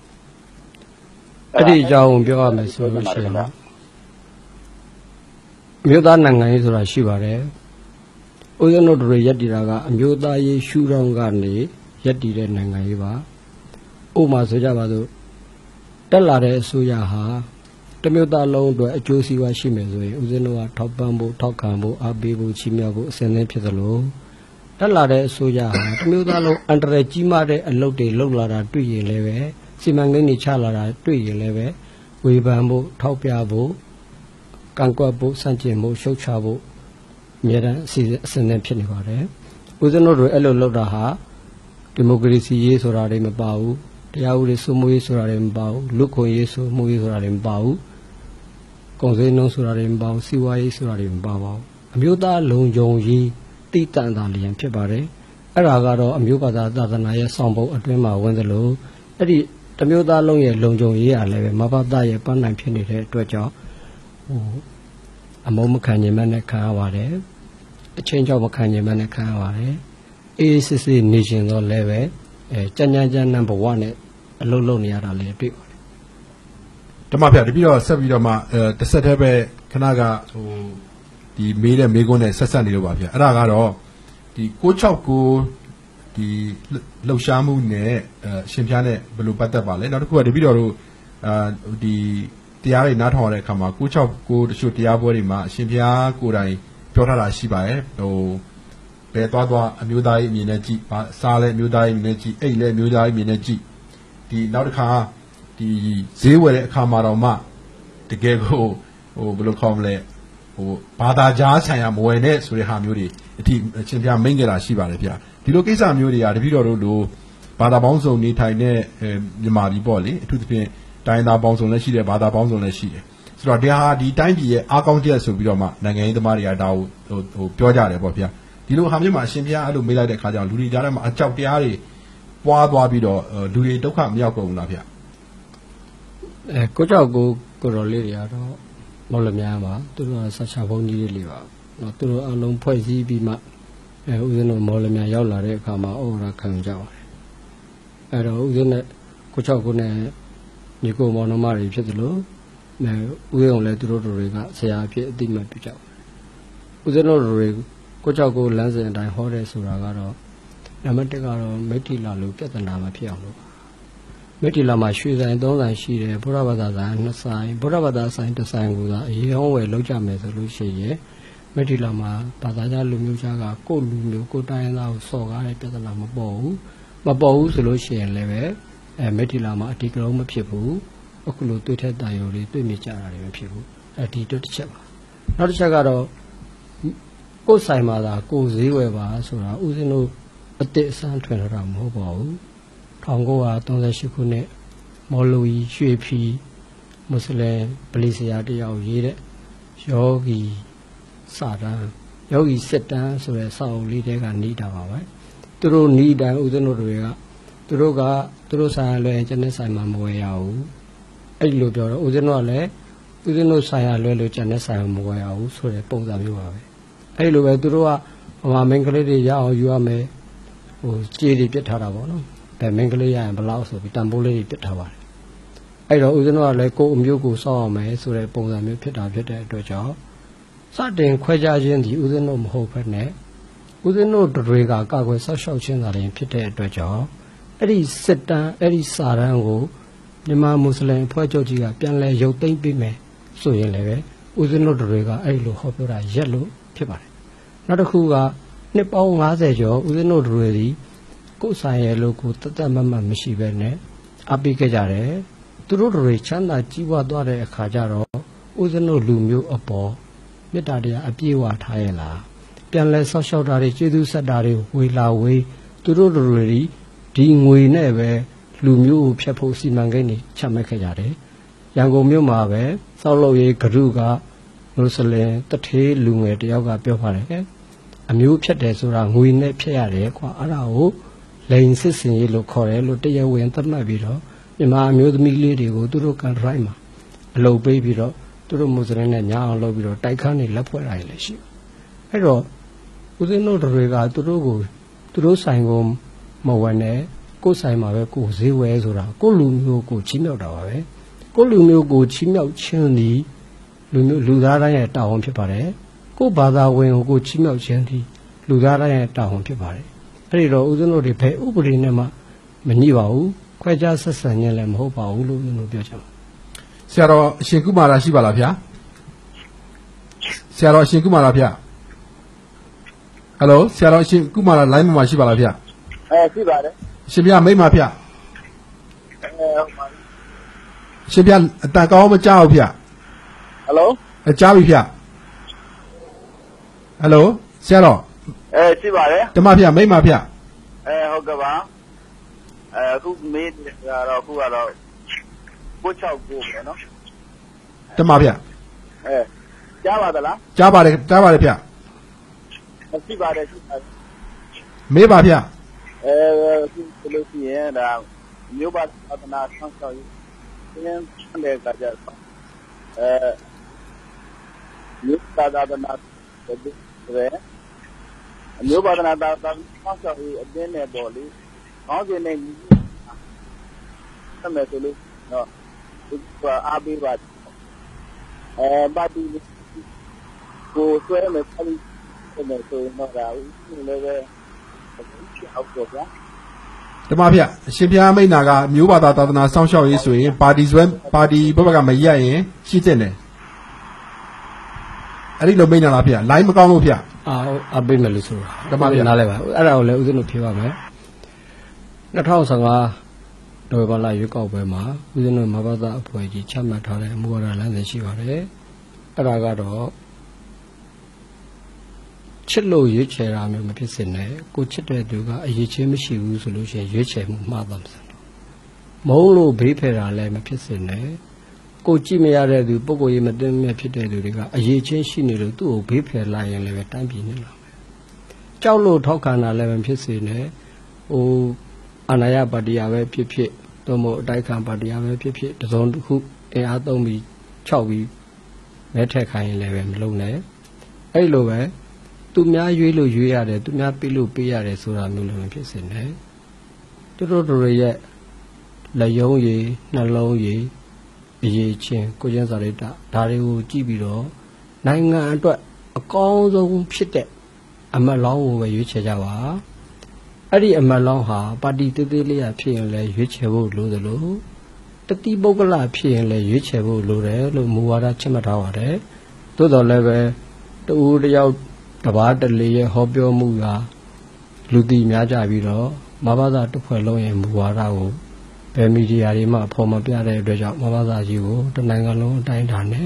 အဲ့ဒီအကြောင်းပြောရမယ်ဆိုလို့ရှိရင်မြို့သားနိုင်ငံရေးဆိုတာရှိပါတယ်ဦးဇင်းတို့တွေရက်တည်တာကအမျိုးသားရေးရှုထောင့်ကနေရက်တည်တဲ့နိုင်ငံရေးပါဥပမာဆိုကြပါစို့တက်လာတဲ့အစိုးရဟာတမျိုးသားလုံးအတွက်အကျိုးစီးပွားရှိမယ်ဆိုရင်ဦးဇင်းတို့ကထောက်ပံ့ဖို့ထောက်ခံဖို့အားပေးဖို့ချီးမြှောက်ဖို့အစဉ်သင်းဖြစ်သလိုတက်လာတဲ့အစိုးရဟာတမျိုးသားလုံးအန္တရာယ်ကြီးမားတဲ့အလုပ်တွေလုပ်လာတာတွေ့ရင်လည်းပဲစီမံကိန်းတွေချလာတာတွေ့ရင်လည်းပဲဝေဖန်ဖို့ထောက်ပြဖို့ကန့်ကွက်ဖို့စန့်ကျင်ဖို့ရှုတ်ချဖို့အများအားအစီအစဉ်နဲ့ဖြစ်နေပါတယ်ဦးဇင်းတို့တွေအဲ့လိုလုပ်တာဟာဒီမိုကရေစီရေးဆိုတာတွေမပါဘူးတရားဥပဒေစိုးမိုးရေးဆိုတာတွေမပါဘူးလူ့ခွင့်ရေးစိုးမိုးရေးဆိုတာတွေမပါဘူးကုန်စည်နှုန်းဆိုတာတွေမပါဘူးစီးပွားရေးဆိုတာတွေမပါပါဘူးအမျိုးသားလုံခြုံရေးတိတန်တာလျင်ဖြစ်ပါတယ်အဲ့ဒါကတော့အမျိုးဘာသာသာသနာရဲ့ဆောင်ပုံအတွင်းမှာဝင်သလိုအဲ့ဒီတမျိုးသားလုံးရဲ့လုံခြုံရေးအားလည်းပဲမဘာသာရဲ့ပန်းနိုင်ဖြစ်နေတဲ့အတွက်ကြောင့်ဟိုအမုန်းမခံနိုင်မနဲ့ခံရပါတယ်အချင်းကြောင့်မခံနိုင်မနဲ့ခံရပါတယ်အေးစစ်စစ်နေရှင်တော့လည်းပဲအဲကြမ်းကြမ်းကြမ်းနံဘဝနဲ့အလုံးလုံးနေရတာလည်းတွေ့ပါတယ်ဓမ္မပြတပြီးတော့ဆက်ပြီးတော့မှအဲတစ်ဆက်တည်းပဲခဏကဟိုဒီမေးတဲ့မေးခွန်းနဲ့ဆက်ဆက်နေလို့ပါဗျအဲ့ဒါကတော့ဒီnine sixty-nineဒီလှုပ်ရှားမှုနဲ့အရှင်ဖျားနဲ့ဘယ်လိုပတ်သက်ပါလဲနောက်တစ်ခုကတပြီးတော့တို့အာဒီတရားတွေနားထောင်ရတဲ့အခါမှာnine sixty-nineတချို့တရားပွဲတွေမှာအရှင်ဖျားကိုယ်တိုင်ပြောထားတာရှိပါတယ်ဟိုဘယ်သွားသွားအမျိုးသားရေးအမြင်နဲ့ကြည့်စားလဲအမျိုးသားရေးအမြင်နဲ့ကြည့်အိတ်လဲအမျိုးသားရေးအမြင်နဲ့ကြည့်ဒီနောက်တစ်ခါဒီဈေးဝယ်တဲ့အခါမှာတော့မှတကယ်ကိုဟိုဘယ်လိုခေါ်မလဲဟိုဘာသာကြားဆိုင်ရာမဝယ်နဲ့ဆိုတဲ့ဟာမျိုးတွေအထိအရှင်ဖျားမိန့်ကြတာရှိပါတယ်ဗျဒီလိုကိစ္စမျိုးတွေကတပည့်တော်တို့လိုဘာသာပေါင်းစုံနေထိုင်တဲ့မြန်မာပြည်ပေါ့လေအထူးသဖြင့်တိုင်းသားပေါင်းစုံလည်းရှိတယ်ဘာသာပေါင်းစုံလည်းရှိတယ်ဆိုတော့ဒီဟာဒီတိုင်းပြည်ရဲ့အားကောင်းချက်ဆိုပြီးတော့မှနိုင်ငံရေးသမားတွေကဒါကိုဟိုဟိုပြောကြတယ်ပေါ့ဗျာဒီလိုဟာမျိုးမှာအရှင်ဘုရားအဲ့လိုမေးလိုက်တဲ့အခါကျတော့လူတွေကြားထဲမှာအကြောက်တရားတွေပွားသွားပြီးတော့လူတွေဒုက္ခမရောက်ကုန်ဘူးလားဗျအဲကိုကြောက်ကိုကိုတော်လေးတွေကတော့မော်လမြိုင်ပါသူတို့ကဆက်ချဘုံကြီးလေးပါနော်သူတို့အလုံးဖွဲ့စည်းပြီးမှအဲဦးဇင်းတို့မော်လမြိုင်ရောက်လာတဲ့အခါမှာဩရာခံကြပါတယ်အဲ့တော့ဦးဇင်းနဲ့ကိုကြောက်ကိုနဲ့ညီကိုမောင်နှမတွေဖြစ်သလိုအဲဦးရုံလည်းသူတို့တွေကဆရာအဖြစ်အတိမတ်ပြကြပါတယ်ဦးဇင်းတို့တွေကိုကြောက်ကိုလမ်းစဉ်အတိုင်းဟောတဲ့ဆိုတာကတော့နံပါတ်oneကတော့မိတ္တိလာလို့ပြဿနာမဖြစ်အောင်လို့မိတ္တိလာမှာရွှေဆိုင်သုံးဆိုင်ရှိတယ်ဘုရားဘာသာဆိုင်နှစ်ဆိုင်ဘုရားဘာသာဆိုင်တစ်ဆိုင်ကိုသာအရင်ဟောဝယ်လောက်ကြမယ်ဆိုလို့ရှိရင်မိတ္တိလာမှာဘာသာကြားလူမျိုးကြားကကိုယ်လူမျိုးကိုယ်တိုင်းသားကိုစော်ကားတဲ့ပြဿနာမပေါ်ဘူးမပေါ်ဘူးဆိုလို့ရှိရင်လည်းပဲအဲမိတ္တိလာမှာအတိကလုံးမဖြစ်ဘူးအခုလိုတွေ့တဲ့တာယုံတွေတွေ့မြင်ကြတာတွေမဖြစ်ဘူးအဲဒီတစ်ချက်ပါနောက်တစ်ချက်ကတော့ကိုယ်ဆိုင်မှာသာကိုယ်ဈေးဝယ်ပါဆိုတာဦးဇင်းတို့အတိအစမ်းထွင်လာတာမဟုတ်ပါဘူး၁၉၃၈ခုနှစ်မော်လူကြီးရွှေဖီမွတ်စလင်ပလီဆရာတယောက်ရေးတဲ့ယောဂီစာတန်းယောဂီစစ်တန်းဆိုတဲ့စာအုပ်လေးတွေကနေတာပါပဲသူတို့နီးတိုင်းဦးဇင်းတို့တွေကသူတို့ကသူတို့ဆိုင်ရလွယ်ကျန်တဲ့ဆိုင်မှာမဝယ်ရဘူးအဲ့လိုပြောတော့ဦးဇင်းတို့ကလည်းဦးဇင်းတို့ဆိုင်ရလွယ်လို့ကျန်တဲ့ဆိုင်မှာမဝယ်ရဘူးဆိုတဲ့ပုံစံမျိုးပါပဲအဲ့လိုပဲသူတို့ကဟိုမင်္ဂလိတွေရအောင်ယူရမယ်ဟိုကြေးတွေပြစ်ထားတာပေါ့နော်ဒါမင်္ဂလိရရင်ဘလောက်ဆိုပြီးတန်ဖိုးလေးတွေပြစ်ထားပါတယ်အဲ့တော့ဦးဇင်းတို့ကလည်းကိုယ်အမျိုးကိုစောင့်အောင်မယ်ဆိုတဲ့ပုံစံမျိုးဖြစ်တာဖြစ်တဲ့အတွက်ကြောင့်စတင်ခွဲခြားခြင်းဒီဦးဇင်းတို့မဟုတ်ဘဲနဲ့ဦးဇင်းတို့တွေကကာကွယ်ဆောက်ရှောက်ခြင်းသာလျှင်ဖြစ်တဲ့အတွက်ကြောင့်အဲ့ဒီစစ်တမ်းအဲ့ဒီစာတမ်းကိုမြန်မာမွတ်စလင်အဖွဲ့ချုပ်ကြီးကပြန်လဲရုပ်သိမ်းပေးမယ်ဆိုရင်လည်းပဲဦးဇင်းတို့တွေကအဲ့လိုဟောပြောတာရက်လို့ဖြစ်ပါတယ်နောက်တစ်ခုကနှစ်ပေါင်း၅၀ကျော်ဦးဇင်းတို့တွေဒီကိုယ်ဆိုင်ရဲ့လို့ကိုတသက်မမတ်မရှိပဲနဲ့အပိခဲ့ကြတယ်သူတို့တွေချမ်းသာကြီးပွားသွားတဲ့အခါကျတော့ဦးဇင်းတို့လူမျိုးအပေါ်မေတ္တာတရားအပြည့်ဝထားရဲ့လားပြန်လဲဆောက်ရှောက်တာတွေကျေးဇူးဆက်တာတွေဝေလာဝေးသူတို့တွေဒီငွေနဲ့ပဲလူမျိုးကိုဖျက်ဖို့စီမံကိန်းတွေချမှတ်ခဲ့ကြတယ်ရန်ကုန်မြို့မှာပဲစောက်လို့ရေးဂရုကမွတ်စလင်တထေးလူငယ်တယောက်ကပြောပါတယ်အမျိုးဖြတ်တယ်ဆိုတာငွေနဲ့ဖြတ်ရတယ်ကွာအဲ့ဒါကိုလိန်စစ်စင်ရေးလို့ခေါ်တယ်လို့တရားဝင်သတ်မှတ်ပြီးတော့မြန်မာအမျိုးသမီးလေးတွေကိုသူတို့ကန်ရိုက်မှာအလုပ်ပေးပြီးတော့သူတို့မွတ်စလင်နဲ့ညာအောင်လုပ်ပြီးတော့တိုက်ခန်းတွေလက်ဖွဲ့တာလည်းရှိအဲ့တော့ဦးဇင်းတို့တွေကသူတို့ကိုသူတို့ဆိုင်ကိုမဝယ်နဲ့ကိုယ်ဆိုင်မှာပဲကိုယ်ဈေးဝယ်ဆိုတာကိုယ်လူမျိုးကိုချီးမြှောက်တာပါပဲကိုယ်လူမျိုးကိုချီးမြှောက်ခြင်းဒီလူမျိုးလူသားတိုင်းရဲ့တာဝန်ဖြစ်ပါတယ်ကိုယ်ဘာသာဝင်ကိုကိုချီးမြှောက်ခြင်းဒီလူသားတိုင်းရဲ့တာဝန်ဖြစ်ပါတယ်အဲ့ဒီတော့ဦးဇင်းတို့တွေဘယ်ဥပဒေနဲ့မှမညှိပါဘူးခွဲခြားဆက်ဆံခြင်းလည်းမဟုတ်ပါဘူးလို့ဦးဇင်းတို့ပြောချင်ပါတယ်ဆရာတော်အရှင်ကုမာရရှိပါလားဗျာဆရာတော်အရှင်ကုမာရဗျာဟယ်လိုဆရာတော်အရှင်ကုမာရ line မှာရှိပါလားဗျာအဲရှိပါတယ်ရှင်ဗျာမိမဗျာအဲဟုတ်ပါရှင်ဗျာအတန်ကောင်းမကြောက်ဗျာဟယ်လိုအကြားပြီဗျာဟယ်လိုဆရာတော်အဲရှိပါတယ်တမဗျာမိမဗျာအဲဟုတ်ကဲ့ပါအဲအခုမေးတော့အခုကတော့ကိုချောက်ကိုပဲနော်တမဗျာအဲကြားပါသလားကြားပါတယ်ကြားပါတယ်ဗျာရှိပါတယ်ရှိပါတယ်မေးပါဗျာအဲဒီလိုရှိရင်ဒါမျိုးပါသနာဆန်းဆောက်ရေးသင်တဲ့ကြကြအဲမျိုးပါသနာတဲ့မျိုးပါသနာတာဆန်းဆောက်ရေးအတင်းနဲ့ပေါ့လေကောင်းကျင်နေဆက်မယ်ဆိုလို့နော်ဒီအားပေးပါအဲပါတီကိုဆွဲမယ်ပါတီနဲ့ဆိုတော့ဒါဦးလည်းပဲအောက်တော့ဗျာတမဗျာအရှင်ဘုရားမိန့်တာကမျိုးဘာသာသာသနာစောင့်ရှောက်ရေးဆိုရင်ပါတီဆွဲပါတီဘက်ကမရက်ရင်ရှိတဲ့တယ်အဲ့ဒီလိုမိန့်တာလားဗျာ line မကောင်းလို့ဗျာအာအပေးမယ်လို့ဆိုတာတမဗျာနားလဲပါအဲ့ဒါကိုလည်းဦးဇင်းတို့ဖြေပါမယ်၂၀၁၅ဒေါ်ဘာလာရွေးကောက်ပွဲမှာဦးဇင်းတို့မဘာသာအဖွဲ့ကြီးချမှတ်ထားတဲ့အမှုဝါဒလမ်းစဉ်ရှိပါတယ်အဲ့ဒါကတော့ချစ်လို့ရွေးချယ်တာမျိုးမဖြစ်စင်နဲ့ကိုချစ်တဲ့သူကအရေးချင်းမရှိဘူးဆိုလို့ရှိရင်ရွေးချယ်မှုမှားသွားမှာမဟုတ်လို့ဘေးဖယ်တာလည်းမဖြစ်စင်နဲ့ကိုကြည့်မရတဲ့သူပုံကိုယ်ရေးမသိမြတ်ဖြစ်တဲ့သူတွေကအရေးချင်းရှိနေလို့သူ့ကိုဘေးဖယ်လိုက်ရင်လည်းတိုင်းပြည်နေလာမယ်ကြောက်လို့ထောက်ခံတာလည်းမဖြစ်စင်နဲ့ဟိုအာဏာရပါတီရပဲဖြစ်ဖြစ်သို့မဟုတ်အတိုက်ခံပါတီရပဲဖြစ်ဖြစ်တစုံတစ်ခုအင်အားသုံးပြီးခြောက်ပြီးမဲထက်ခိုင်းရင်လည်းပဲမလုပ်နဲ့အဲ့လိုပဲသူများရွေးလို့ရွေးရတယ်သူများပေးလို့ပေးရတယ်ဆိုတာမျိုးလည်းဖြစ်စင်တယ်သူတို့တို့ရဲ့လက်ယုံရည်နှလုံးရည်အရေးချင်းကိုကျန်းစာရိတ္တဒါတွေကိုကြည့်ပြီးတော့နိုင်ငံအတွက်အကောင်းဆုံးဖြစ်တဲ့အမတ်လောင်းကိုပဲရွေးချယ်ကြပါအဲ့ဒီအမတ်လောင်းဟာပါတီသေးသေးလေးရဖြစ်ရင်လည်းရွေးချယ်ဖို့လိုသလိုတတိပုဂ္ဂလဖြစ်ရင်လည်းရွေးချယ်ဖို့လိုတယ်လို့မူဝါဒချမှတ်ထားပါတယ်သို့တော်လည်းပဲတူတယောက်တဘာတလေရဲ့ဟောပြောမှုကလူသိများကြပြီးတော့မဘာသာတစ်ဖွဲ့လုံးရဲ့မူဝါဒကိုဘယ်မီဒီယာတွေမှဖော်မပြတဲ့အတွက်ကြောင့်မဘာသာကြီးကိုတနိုင်ငံလုံးအတိုင်းအတာနဲ့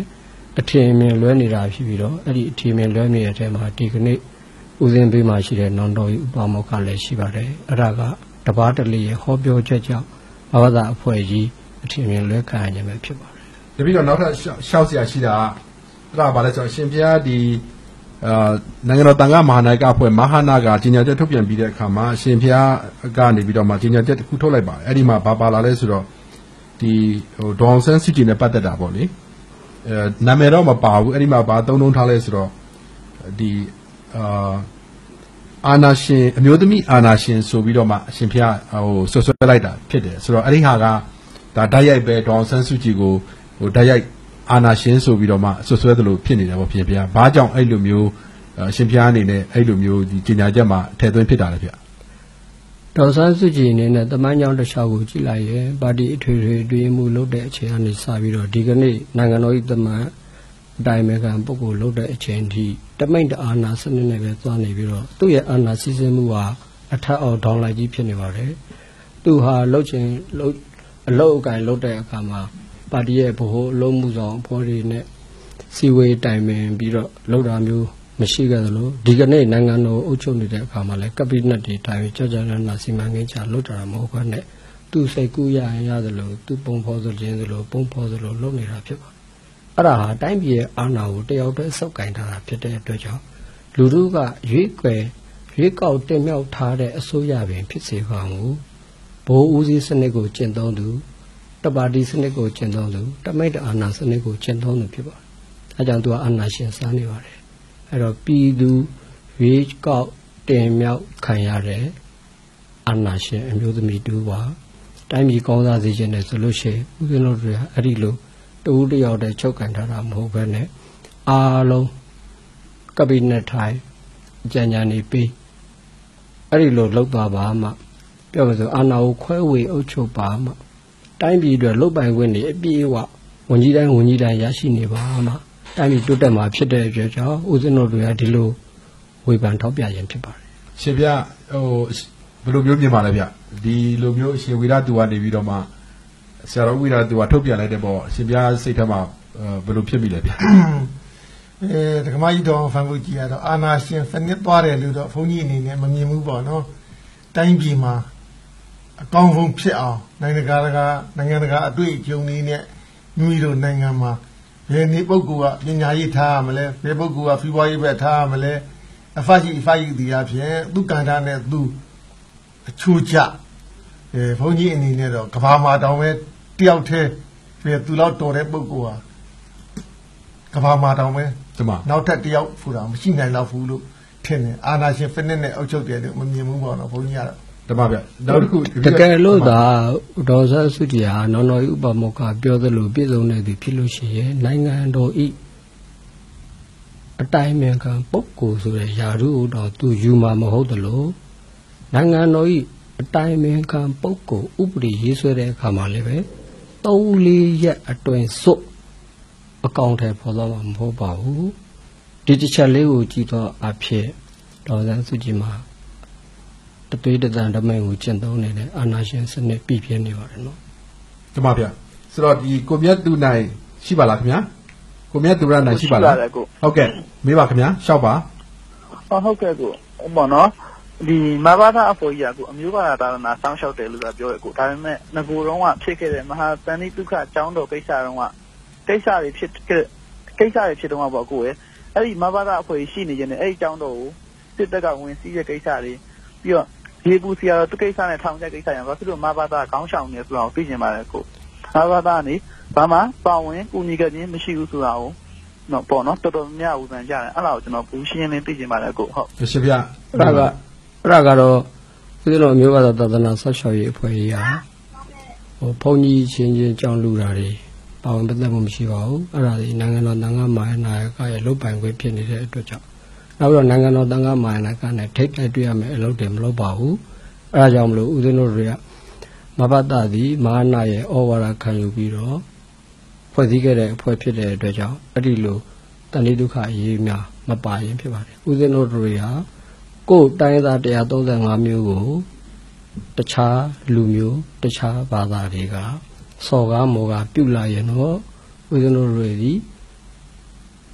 အထင်မြင်လွဲနေတာဖြစ်ပြီးတော့အဲ့ဒီအထင်မြင်လွဲနေတဲ့အထဲမှာဒီကနေ့ဦးစင်းပေးမှရှိတဲ့နောင်တော်ကြီးဥပမောက္ခလည်းရှိပါတယ်အဲ့ဒါကတပါးတလေရဲ့ဟောပြောချက်ကြောင့်ဘာဝတာအဖွဲ့ကြီးအထင်မြင်လွဲခံရခြင်းပဲဖြစ်ပါတယ်တပည့်တော်နောက်ထပ်ရှောက်เสียရှိတာအဲ့ဒါဘာလဲဆိုတော့ရှင်ဘုရားဒီအာနိုင်ငံတော်တန်ခါမဟာနာယကအဖွဲ့မဟာနာကကြီးညာချက်ထုတ်ပြန်ပြီးတဲ့အခါမှာရှင်ဘုရားကနေပြီးတော့မှကြီးညာချက်တစ်ခုထုတ်လိုက်ပါတယ်အဲ့ဒီမှာဘာပါလာလဲဆိုတော့ဒီဟိုဒေါအောင်ဆန်းစုကြည်နဲ့ပတ်သက်တာပေါ့လေအဲနာမည်တော့မပါဘူးအဲ့ဒီမှာဘာသုံးလုံးထားလဲဆိုတော့ဒီအာအာနာရှင်အမျိုးသမီးအာနာရှင်ဆိုပြီးတော့မှအရှင်ဘုရားဟိုဆွဆွဲလိုက်တာဖြစ်တယ်ဆိုတော့အဲ့ဒီဟာကဒါဓာတ်ရိုက်ပဲဒေါအောင်ဆန်းစုကြည်ကိုဟိုဓာတ်ရိုက်အာနာရှင်ဆိုပြီးတော့မှဆွဆွဲသလိုဖြစ်နေတယ်ပေါ့ရှင်ဘုရားဘာကြောင့်အဲ့လိုမျိုးအရှင်ဘုရားအနေနဲ့အဲ့လိုမျိုးဒီကြီးညာချက်မှာထည့်သွင်းဖြစ်တာလဲဗျဒေါ်ဆန်းစုကြည်အနေနဲ့တမန်ကြောင့်တခြားကိုကြည့်လိုက်ရင်ပါတီအထွေထွေတွင်မှုလုပ်တဲ့အချိန်ကနေစပြီးတော့ဒီကနေ့နိုင်ငံတော်၏တမန်အတိုင်းအမြခံပုဂ္ဂိုလ်လုပ်တဲ့အချိန်ထိတမိတ်တအာဏာစနစ်နဲ့ပဲသွားနေပြီးတော့သူ့ရဲ့အာဏာစီးဆင်းမှုဟာအထက်အောက်ဒေါင်းလိုက်ကြီးဖြစ်နေပါတယ်သူဟာလှုပ်ချင်လှုပ်အလုပ်အကင်လုပ်တဲ့အခါမှာပါတီရဲ့ဗဟိုအလုံးမှုဆောင်အဖွဲ့တွေနဲ့စီဝေးတိုင်ပင်ပြီးတော့လုပ်တာမျိုးမရှိခဲ့သလိုဒီကနေ့နိုင်ငံတော်အုပ်ချုပ်နေတဲ့အခါမှာလည်းကပိနတ်တွေတိုင်ကြောက်ကြရနာစီမံကိန်းချလုပ်တာမဟုတ်ဘဲနဲ့သူစိတ်ကူးရရင်ရသလိုသူပုံဖော်သခြင်းသလိုပုံဖော်သလိုလုပ်နေတာဖြစ်ပါတယ်အဲ့ဒါဟာတိုင်းပြည်ရဲ့အာဏာကိုတယောက်တည်းစောက်ကင်ထားတာဖြစ်တဲ့အတွက်ကြောင့်လူတို့ကရွေးကွယ်ရွေးကောက်တင်မြှောက်ထားတဲ့အစိုးရပင်ဖြစ်စေကောင်ကိုဘိုးဦးစီးစနစ်ကိုကျင့်သုံးသူတပါတီစနစ်ကိုကျင့်သုံးသူတမိတ်အာဏာစနစ်ကိုကျင့်သုံးသူဖြစ်ပါတယ်အဲကြောင့်သူကအာဏာရှင်စားနေပါတယ်အဲ့တော့ပြည်သူရွေးကောက်တင်မြှောက်ခံရတဲ့အာဏာရှင်အမျိုးသမီးတူပါတိုင်းပြည်ကောင်းစားစေခြင်းနဲ့ဆိုလို့ရှိရင်ဦးဇင်းတို့တွေကအဲ့ဒီလိုတူတယောက်တည်းချုပ်ကန်ထားတာမဟုတ်ဘဲနဲ့အားလုံးကပိနတ်ထိုင်ကြံညာနေပြီးအဲ့ဒီလိုလောက်သွားပါမှပြောမှဆိုအာဏာကိုခွဲဝေအုပ်ချုပ်ပါမှတိုင်းပြည်တွေလုတ်ပိုင်ခွင့်တွေအပြည့်အဝဝန်ကြီးတိုင်းဝန်ကြီးတိုင်းရရှိနေပါမှတိုင်းပြည်တိုးတက်မှာဖြစ်တဲ့အတွက်ကြောင့်ဦးဇင်းတို့တွေကဒီလိုဝေဖန်ထောက်ပြရင်ဖြစ်ပါတယ်ရှင်ဗျဟိုဘယ်လိုမျိုးမြင်ပါလဲဗျဒီလိုမျိုးရှင်ဝိရသူကနေပြီးတော့မှဆရာတော်ဝိရသူကထုတ်ပြန်လိုက်တဲ့ပေါ့ရှင်ဗျစိတ်ထဲမှာဘယ်လိုဖြစ်မိလဲဗျအဲဒကမကြီးတော်ဖန်ဖို့ကြီးရတော့အာနာရှင်စနစ်သွားတယ်လို့တော့ဘုန်းကြီးအနေနဲ့မမြင်ဘူးပေါ့နော်တိုင်းပြည်မှာအကောင်းဆုံးဖြစ်အောင်နိုင်ငံတကာနိုင်ငံတကာအတွေ့အကြုံတွေနဲ့မိမိတို့နိုင်ငံမှာဘယ်နည်းပုဂ္ဂိုလ်ကပညာရေးထားရမလဲဘယ်ပုဂ္ဂိုလ်ကဖိပွားရေးပဲထားရမလဲအဖရှိအဖရှိဒီအဖြစ်သူကံထားနဲ့သူအချိုးကျအဲဘုန်းကြီးအနေနဲ့တော့ကဘာမှာတောင်ပဲတယောက်တည်းပဲသူလောက်တော်တဲ့ပုဂ္ဂိုလ်ဟာကဘာမှာတောင်ပဲဒီမှာနောက်ထပ်တယောက်ဖူတာမရှိနိုင်တော့ဘူးလို့ထင်တယ်အာနာရှင်ဖက်နစ်နဲ့အုပ်ချုပ်တယ်လို့မမြင်ဘူးပေါ့နော်ဘုန်းကြီးကတော့တမဗျနောက်တစ်ခုတကယ်လို့သာဒေါ်ဆန်းစုကြည်ဟာနော်နော်ဥပမောက္ခပြောသလိုပြည်စုံနေသည်ဖြစ်လို့ရှိရင်နိုင်ငံတော်ဤအတိုင်းအမြခံပုဂ္ဂိုလ်ဆိုတဲ့ယာရုတော်သူယူမှာမဟုတ်သလိုနိုင်ငံတော်ဤအတိုင်းအမြခံပုဂ္ဂိုလ်ဥပဒေရေးဆွဲတဲ့အခါမှာလည်းပဲသုံးလေးရက်အတွင်းစွတ်အကောင့်ထဲပေါ်တော့မှာမဟုတ်ပါဘူးဒီတစ်ချက်လေးကိုကြည့်တော့အဖြစ်ဒေါ်ဆန်းစုကြည်မှာတသွေးတန်တမိုင်ကိုကျင့်သုံးနေတဲ့အာဏာရှင်စနစ်ပြည့်ပြည့်နေပါတယ်နော်ဒီမှာဗျဆိုတော့ဒီကိုမြတ်သူနိုင်ရှိပါလားခင်ဗျာကိုမြတ်သူရနိုင်ရှိပါလားဟုတ်ကဲ့မေးပါခင်ဗျာရှောက်ပါဟုတ်ကဲ့ကိုဘောနော်ဒီမဘာသာအဖို့ကြီးကအမျိုးဘာသာသာသနာစောင့်ရှောက်တယ်လို့ပြောရကိုဒါပေမဲ့ငကိုတော့ကဖြစ်ခဲ့တဲ့မဟာတန်တိဒုက္ခအကြောင်းတော်ကိစ္စတော့ကကိစ္စတွေဖြစ်ကိစ္စတွေဖြစ်တော့ပေါ့ကိုရဲ့အဲ့ဒီမဘာသာအဖို့ရှိနေခြင်းနဲ့အဲ့ဒီအကြောင်းတော်ကိုစစ်တပ်ကဝင်စီးတဲ့ကိစ္စတွေပြီးတော့ဒီပူစီကတော့သူကိစ္စနဲ့ထောင်တဲ့ကိစ္စရောသူတို့မဘာသာခေါင်းဆောင်နေဆိုတော့သိကျင်ပါတယ်ကိုမဘာသာနေဘာမှပါဝင်ကူညီကြခြင်းမရှိဘူးဆိုတာကိုနော်ပေါ့နော်တော်တော်များဦးဆန်ကြတယ်အဲ့ဒါကိုကျွန်တော်ဘူးရှင်းလင်းသိကျင်ပါတယ်ကိုဟုတ်ရှင်ဗျအဲ့ဒါကအဲ့ဒါကတော့သူတို့မျိုးဘာသာသာသနာဆောက်ရှောက်ရေးအဖွဲ့ကြီးဟာဟိုဘုန်းကြီးချင်းချင်းကြောင်းလူတာတွေပါဝင်ပတ်သက်မှုမရှိပါဘူးအဲ့ဒါဒီနိုင်ငံတော်တန်ခါမာနာယကရဲ့လုတ်ပိုင်ခွင့်ဖြစ်နေတဲ့အတွက်ကြောင့်နောက်တော့နိုင်ငံတော်တန်ခါမာနာကနဲ့ထိပ်တိုက်တွေ့ရမယ်အလုပ်တွေမလုပ်ပါဘူးအဲဒါကြောင့်မလို့ဦးဇင်းတို့တွေကမဘတသည်မဟာနာရဲ့ဩဝါဒခံယူပြီးတော့ဖွဲ့စည်းခဲ့တဲ့အဖွဲ့ဖြစ်တဲ့အတွက်ကြောင့်အဲ့ဒီလိုတန်လေးဒုက္ခအရေးများမပါရင်ဖြစ်ပါတယ်ဦးဇင်းတို့တွေဟာကိုယ်တိုင်းသားone thirty-fiveမျိုးကိုတခြားလူမျိုးတခြားဘာသာတွေကစော်ကားမော်ကားပြုတ်လာရင်တော့ဦးဇင်းတို့တွေဒီ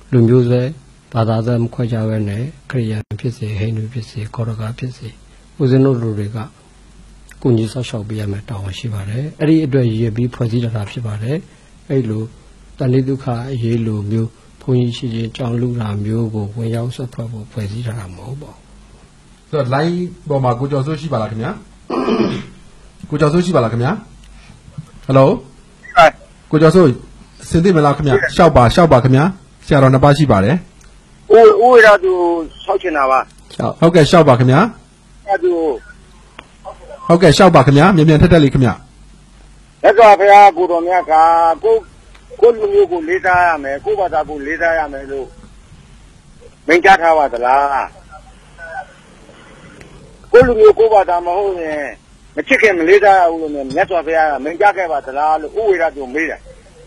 လူမျိုးဆွဲဘာသာစမခွဲကြဘဲနဲ့ခရိယန်ဖြစ်စေဟိန္ဒူဖြစ်စေကောရကဖြစ်စေဦးဇင်းတို့လူတွေကကိုကြီးဆောက်ရှောက်ပေးရမယ်တောင်းရှိပါတယ်အဲ့ဒီအတွက်ရည်ပြီးဖွဲ့စည်းတာဖြစ်ပါတယ်အဲ့လိုတဏှိဒုက္ခအရေးလိုမျိုးဘုန်းကြီးရှိချင်းကြောင်းလူတာမျိုးကိုဝင်ရောက်ဆက်ဖွဲ့ဖို့ဖွဲ့စည်းထားတာမဟုတ်ပါဘူးဆိုတော့ line ပေါ်မှာကိုကျော်စိုးရှိပါလားခင်ဗျာကိုကျော်စိုးရှိပါလားခင်ဗျာ Hello ကိုကျော်စိုးစင်သိမလားခင်ဗျာရှောက်ပါရှောက်ပါခင်ဗျာဆရာတော်နှစ်ပါးရှိပါတယ်ဦးဦးရသူဆောက်ချင်တာပါရှောက်ဟုတ်ကဲ့ရှောက်ပါခင်ဗျာအဲ့သူဟုတ်ကဲ့ရှောက်ပါခင်ဗျာမြန်မြန်ထက်ထက်လေးခင်ဗျာလက်တော်ဘုရားကိုတော်မြတ်ကကိုကိုလူမျိုးကိုလေးစားရမယ်ကိုဘာသာကိုလေးစားရမယ်လို့မိန့်ကြားထားပါသလားကိုလူမျိုးကိုဘာသာမဟုတ်ရင်မချစ်ခင်မလေးစားရဘူးလို့မြတ်စွာဘုရားကမိန့်ကြားခဲ့ပါသလားလို့ဥဝေရသူမေးတယ်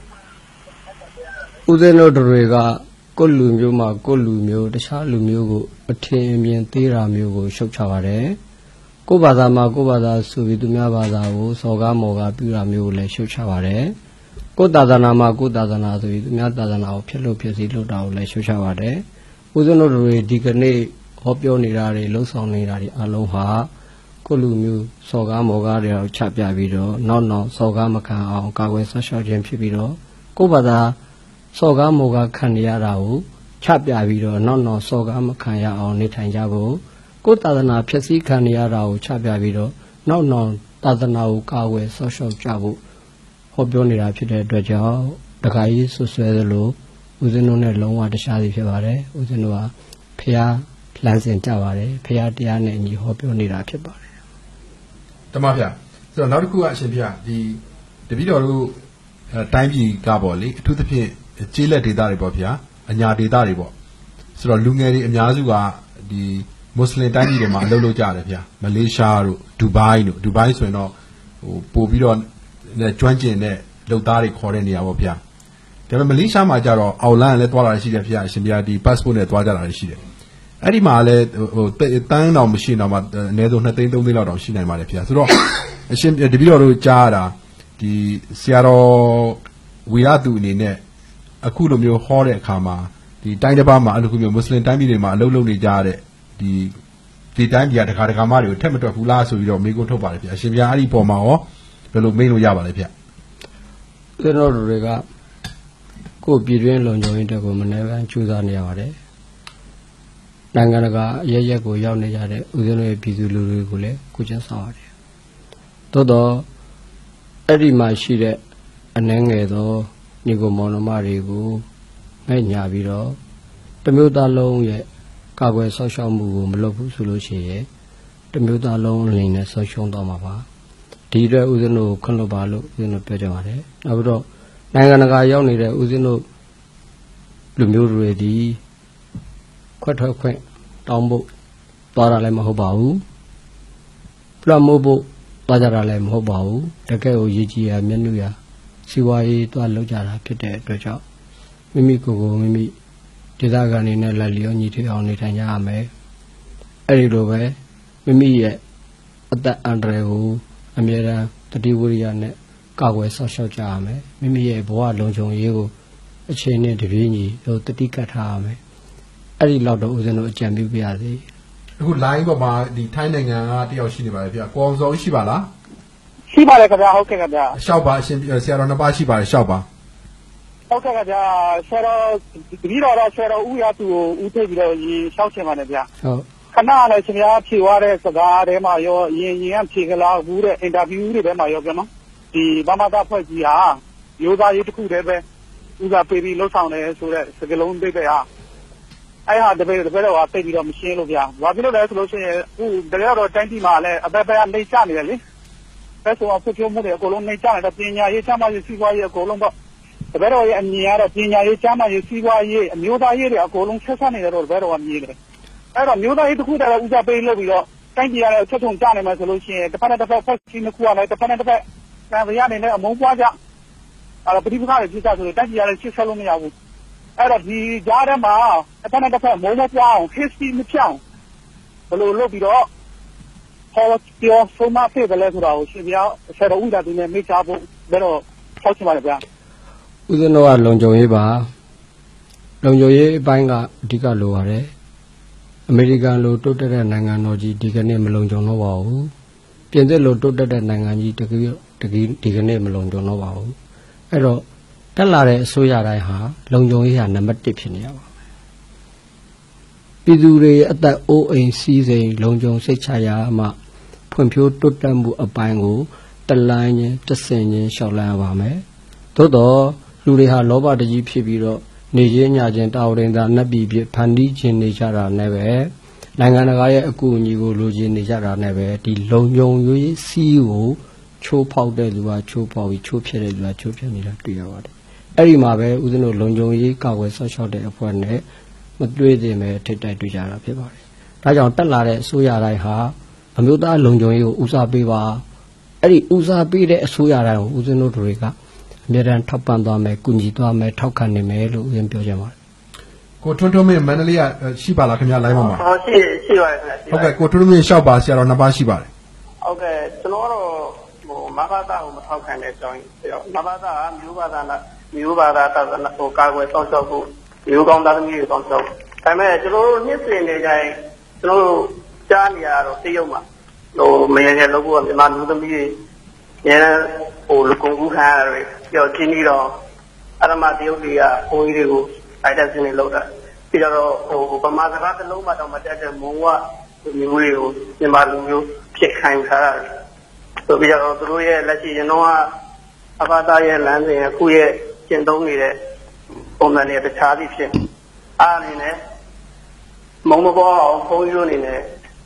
ဦးဇင်းတို့တွေကကိုလူမျိုးမှာကိုလူမျိုးတခြားလူမျိုးကိုအထင်အမြင်သေးတာမျိုးကိုရှုတ်ချပါတယ်ကိုဘာသာမှာကိုဘာသာဆိုပြီးသူများဘာသာကိုစော်ကားမော်ကားပြုတာမျိုးကိုလည်းရှုတ်ချပါတယ်ကိုသာသနာမှာကိုသာသနာဆိုပြီးသူများသာသနာကိုဖြစ်လို့ဖြစ်စီလို့တာကိုလည်းရှုတ်ချပါတယ်ဦးဇင်းတို့တွေဒီကနေ့ဟောပြောနေတာတွေလှုပ်ဆောင်နေတာတွေအလုံးဟာကိုလူမျိုးစော်ကားမော်ကားတွေကိုချပြပြီးတော့နောက်နောက်စော်ကားမခံအောင်ကာကွယ်ဆောက်ရှောက်ခြင်းဖြစ်ပြီးတော့ကိုဘာသာစော်ကားမော်ကားခံရတာကိုချပြပြီးတော့နောက်နောက်စော်ကားမခံရအောင်နေထိုင်ကြဖို့ကိုသာသနာဖြစ်စည်းခံရတာကိုချပြပြီးတော့နောက်နောက်သာသနာကိုကာဝယ်ဆောက်ရှောက်ကြဖို့ဟောပြောနေတာဖြစ်တဲ့အတွက်ကြောင့်တခါကြီးဆွဆွဲသလိုဦးဇင်းတို့နဲ့လုံးဝတခြားစီဖြစ်ပါတယ်ဦးဇင်းတို့ကဖျားလမ်းစဉ်ကြပါတယ်ဖျားတရားနဲ့အညီဟောပြောနေတာဖြစ်ပါတယ်တမဗျာဆိုတော့နောက်တစ်ခုကအရှင်ဖျားဒီတပည့်တော်တို့တိုင်းပြည်ကပေါ့လေအထူးသဖြင့်ကျေးလက်ဒေသတွေပေါ့ဗျာအညာဒေသတွေပေါ့ဆိုတော့လူငယ်တွေအများစုကဒီမွတ်စလင်တိုင်းပြည်တွေမှာအလုပ်လုပ်ကြတယ်ဗျာမလေးရှားတို့ဒူဘိုင်းတို့ဒူဘိုင်းဆိုရင်တော့ဟိုပို့ပြီးတော့ကျွမ်းကျင်တဲ့လုပ်သားတွေခေါ်တဲ့နေရာပေါ့ဗျာဒါပေမဲ့မလေးရှားမှာကျတော့အော်လန်လည်းသွားလာရှိတယ်ဗျာအရှင်ဗျာဒီ passport နဲ့သွားကြတာရှိတယ်အဲ့ဒီမှာလည်းဟိုတန်းတောင်မရှိတော့မှအနည်းဆုံးနှစ်သိန်းသုံးသိန်းလောက်တောင်ရှိနိုင်ပါတယ်ဗျာဆိုတော့အရှင်တပည့်တော်တို့ကြားရတာဒီဆရာတော်ဝီရသူအနေနဲ့အခုလိုမျိုးဟောတဲ့အခါမှာဒီတိုင်းတစ်ပါးမှာအဲ့လိုမျိုးမွတ်စလင်တိုင်းပြည်တွေမှာအလုပ်လုပ်နေကြတဲ့ဒီဒီတိုင်းပြည်ကတခါတခါမှတွေကိုထက်မတွက်ဘူးလားဆိုပြီးတော့မေးခွန်းထုတ်ပါတယ်ဗျာအရှင်ဗျာအဲ့ဒီပုံမှာရောဘယ်လိုမေးလို့ရပါလဲဗျာကျွန်တော်တို့တွေကကိုယ်ပြည်တွင်းလုံခြုံရေးတက်ကိုမနေ့ကကြိုးစားနေရပါတယ်နိုင်ငံတကာအရက်ရက်ကိုရောက်နေကြတဲ့ဦးဇင်းတို့ရဲ့ပြည်သူလူထုတွေကိုလည်းကိုကျန်းဆောင်ရတယ်သို့တော့အဲ့ဒီမှာရှိတဲ့အနှဲငယ်သောညီကိုမောင်နှမတွေကိုငဲ့ညာပြီးတော့တမျိုးသားလုံးရဲ့ကာကွယ်ဆောက်ရှောက်မှုကိုမလုပ်ဘူးဆိုလို့ရှိရင်တမျိုးသားလုံးအနေနဲ့ဆောက်ရှုံးသွားမှာပါဒီအတွက်ဦးဇင်းတို့ခွင့်လွှတ်ပါလို့ဦးဇင်းတို့ပြောကြပါတယ်နောက်ပြီးတော့နိုင်ငံတကာရောက်နေတဲ့ဦးဇင်းတို့လူမျိုးတွေဒီခွက်ထွက်ခွင့်တောင်းဖို့သွားတာလည်းမဟုတ်ပါဘူးပရမို့ဖို့သွားကြတာလည်းမဟုတ်ပါဘူးတကယ်ကိုရည်ကြီးရမျက်နှာရစီဝါရေးသွားလောက်ကြတာဖြစ်တဲ့အတွက်ကြောင့်မိမိကိုယ်ကိုမိမိဒေသခံနေနဲ့လက်လျောညီထွေအောင်နေထိုင်ကြရမယ်အဲ့ဒီလိုပဲမိမိရဲ့အသက်အန္တရာယ်ကိုအမြဲတမ်းတတိဝိရိယနဲ့ကာကွယ်ဆောက်ရှောက်ကြရမယ်မိမိရဲ့ဘဝလုံခြုံရေးကိုအချိန်နဲ့တပြေးညီဟိုတတိကတ်ထားရမယ်အဲ့ဒီလောက်တော့ဦးဇင်းတို့အကြံပြုပြရစေအခု line ပေါ်မှာဒီထိုင်းနိုင်ငံကတယောက်ရှိနေပါတယ်ဗျာကိုအောင်စောရှိပါလားရှိပါတယ်ခင်ဗျာဟုတ်ကဲ့ခင်ဗျာရှောက်ပါအရှင်ဆရာတော်နှစ်ပါးရှိပါတယ်ရှောက်ပါဟုတ်ကဲ့ခင်ဗျာဆရာတော်ဒီတော့ဆရာတော်ဦးရသူကိုဦးထိပ်ပြီးတော့ရေရှောက်ချင်ပါတယ်ဗျာဟုတ်ခဏလည်းရှင်များဖြေသွားတဲ့စကားထဲမှာရောရင်ရင်ကဖြေကြလားဘူးတဲ့အင်တာဗျူးတွေထဲမှာရောပြောနော်ဒီဗမာသားဖွဲ့ကြီးဟာရိုးသားရေးတစ်ခုတည်းပဲဦးစားပေးပြီးလှုပ်ဆောင်တယ်ဆိုတဲ့စကလုံးသိတဲ့ဟာအဲ့ဟာတပည့်တပည့်တော့သိပြီးတော့မရှင်းလို့ဗျာဘာဖြစ်လို့လဲဆိုလို့ရှိရင်ဦးတကယ်တော့တိုင်းပြည်မှာလည်းအသက်ပဲနေချနေတယ်လေအဲ့ဆိုအဖို့ပြောမှုတွေအကုန်လုံးနေချနေတဲ့ပညာရေးချမ်းသာရေးစီးပွားရေးအကုန်လုံးပေါ့တပည့်တော်ရဲ့အမြင်ကတော့ပညာရေးချမ်းသာရေးစီးပွားရေးအမျိုးသားရေးတွေအကုန်လုံးဆက်ဆက်နေတယ်တော့တပည့်တော်ကမြင်တယ်အဲ့တော့မျိုးသားရေးတစ်ခုတည်းဦးစားပေးလို့ပြီးတော့တိုင်းပြည်ရတဲ့ချက်ထုံကြနိုင်မှာဆိုလို့ရှိရင်တစ်ဖက်နဲ့တစ်ဖက်ဖက်စီနှစ်ခုကလည်းတစ်ဖက်နဲ့တစ်ဖက်တန်ရနေနဲ့အမုန်းပွားကြအဲ့တော့ပဋိပက္ခတွေဖြစ်ကြဆိုတော့တိုင်းပြည်ရတဲ့ရှစ်ဆက်လို့မရဘူးအဲ့တော့ဒီကြားထဲမှာတစ်ဖက်နဲ့တစ်ဖက်မုန်းမပွားအောင် history မပြောင်းဘယ်လိုလုပ်ပြီးတော့ဟောပြောဆုံးမဖြစ်တယ်လဲဆိုတာကိုရှင်ပြဆရာတော်ဦးသာသူနဲ့မိချဖို့ဘယ်တော့ဆောက်ချင်ပါလဲဗျာဦးဇင်းတော်ကလုံခြုံရေးပါလုံခြုံရေးအပိုင်းကအဓိကလိုပါတယ်အမေရိကန်လိုတိုးတက်တဲ့နိုင်ငံတော်ကြီးဒီကနေ့မလုံခြုံတော့ပါဘူးပြင်သစ်လိုတိုးတက်တဲ့နိုင်ငံကြီးတကယ်တကယ်ဒီကနေ့မလုံခြုံတော့ပါဘူးအဲ့တော့တက်လာတဲ့အစိုးရတိုင်းဟာလုံခြုံရေးဟာနံပါတ်တစ်ဖြစ်နေရပါမယ်ပြည်သူတွေအသက်အိုးအိမ်စီးစိမ်လုံခြုံစိတ်ချရမှဖွံ့ဖြိုးတိုးတက်မှုအပိုင်းကိုတလိုင်းချင်းတဆင်ချင်းရှောက်လန်းပါမယ်သို့တော့လူတွေဟာလောဘတကြီးဖြစ်ပြီးတော့နေချင်းညချင်းတာဝရင်သာနတ်ပြည်ဖြစ်ဖန်တီးခြင်းနေကြတာနဲ့ပဲနိုင်ငံတကာရဲ့အကူအညီကိုလိုချင်နေကြတာနဲ့ပဲဒီလုံခြုံရေးစီးကိုချိုးဖောက်တဲ့လူကချိုးဖောက်ပြီးချိုးဖြစ်တဲ့လူကချိုးဖြစ်နေတာတွေ့ရပါတယ်အဲ့ဒီမှာပဲဦးဇင်းတို့လုံခြုံရေးကာကွယ်ဆောက်ရှောက်တဲ့အဖွဲ့နဲ့မတွေ့သေးပဲထိတ်တိုက်တွေ့ကြတာဖြစ်ပါတယ်ဒါကြောင့်တက်လာတဲ့အစိုးရတိုင်းဟာအမျိုးသားလုံခြုံရေးကိုဦးစားပေးပါအဲ့ဒီဦးစားပေးတဲ့အစိုးရတိုင်းကိုဦးဇင်းတို့တွေကအမြဲတမ်းထောက်ပံ့သွားမယ်ကူညီသွားမယ်ထောက်ခံနေမယ်လို့ဦးဇင်းပြောချင်ပါတယ်ကိုထွန်းထွန်းမင်းမန္တလေးကရှိပါလားခင်ဗျာလိုင်းပေါ်မှာဟုတ်ရှိရှိပါတယ်ခင်ဗျာဟုတ်ကဲ့ကိုထွန်းထွန်းမင်းရှောက်ပါဆရာတော်နှစ်ပါးရှိပါတယ်ဟုတ်ကဲ့ကျွန်တော်တို့ဟိုမဘာသာကိုမထောက်ခံတဲ့အကြောင်းမဘာသာကမျိုးဘာသာနဲ့မျိုးဘာသာတာဟိုကာကွယ်ဆောင်ရှောက်ဖို့မျိုးကောင်းသားသမီးတွေဆောင်ရှောက်ဒါပေမဲ့ကျွန်တော်တို့နှစ်စဉ်နေကြရင်ကျွန်တော်တို့ကြားနေရတော့တရုတ်မှာဟိုမင်းရဲ့လောကကမြန်မာလူသမီးတွေရဲဟိုလူကုန်ကူးခံရတယ်ပြောချင်းပြီးတော့အရမတရုတ်တွေကဘုန်းကြီးတွေကိုအိုက်တက်စင်းတွေလောက်တာပြီးတော့ဟိုဗမာစကားတစ်လုံးမှတော့မတက်တဲ့မုံကမျိုးတွေကိုမြန်မာလူမျိုးဖြစ်ခိုင်းထားတာဆိုပြီးတော့သူတို့ရဲ့လက်ရှိကျွန်တော်ကအဘာသာရဲ့လမ်းစဉ်အခုရဲ့ကျင့်သုံးနေတဲ့ပုံစံတွေတခြားပြီးဖြစ်အားအနေနဲ့မုံမပေါ်အောင်ဘုန်းကြီးတို့အနေနဲ့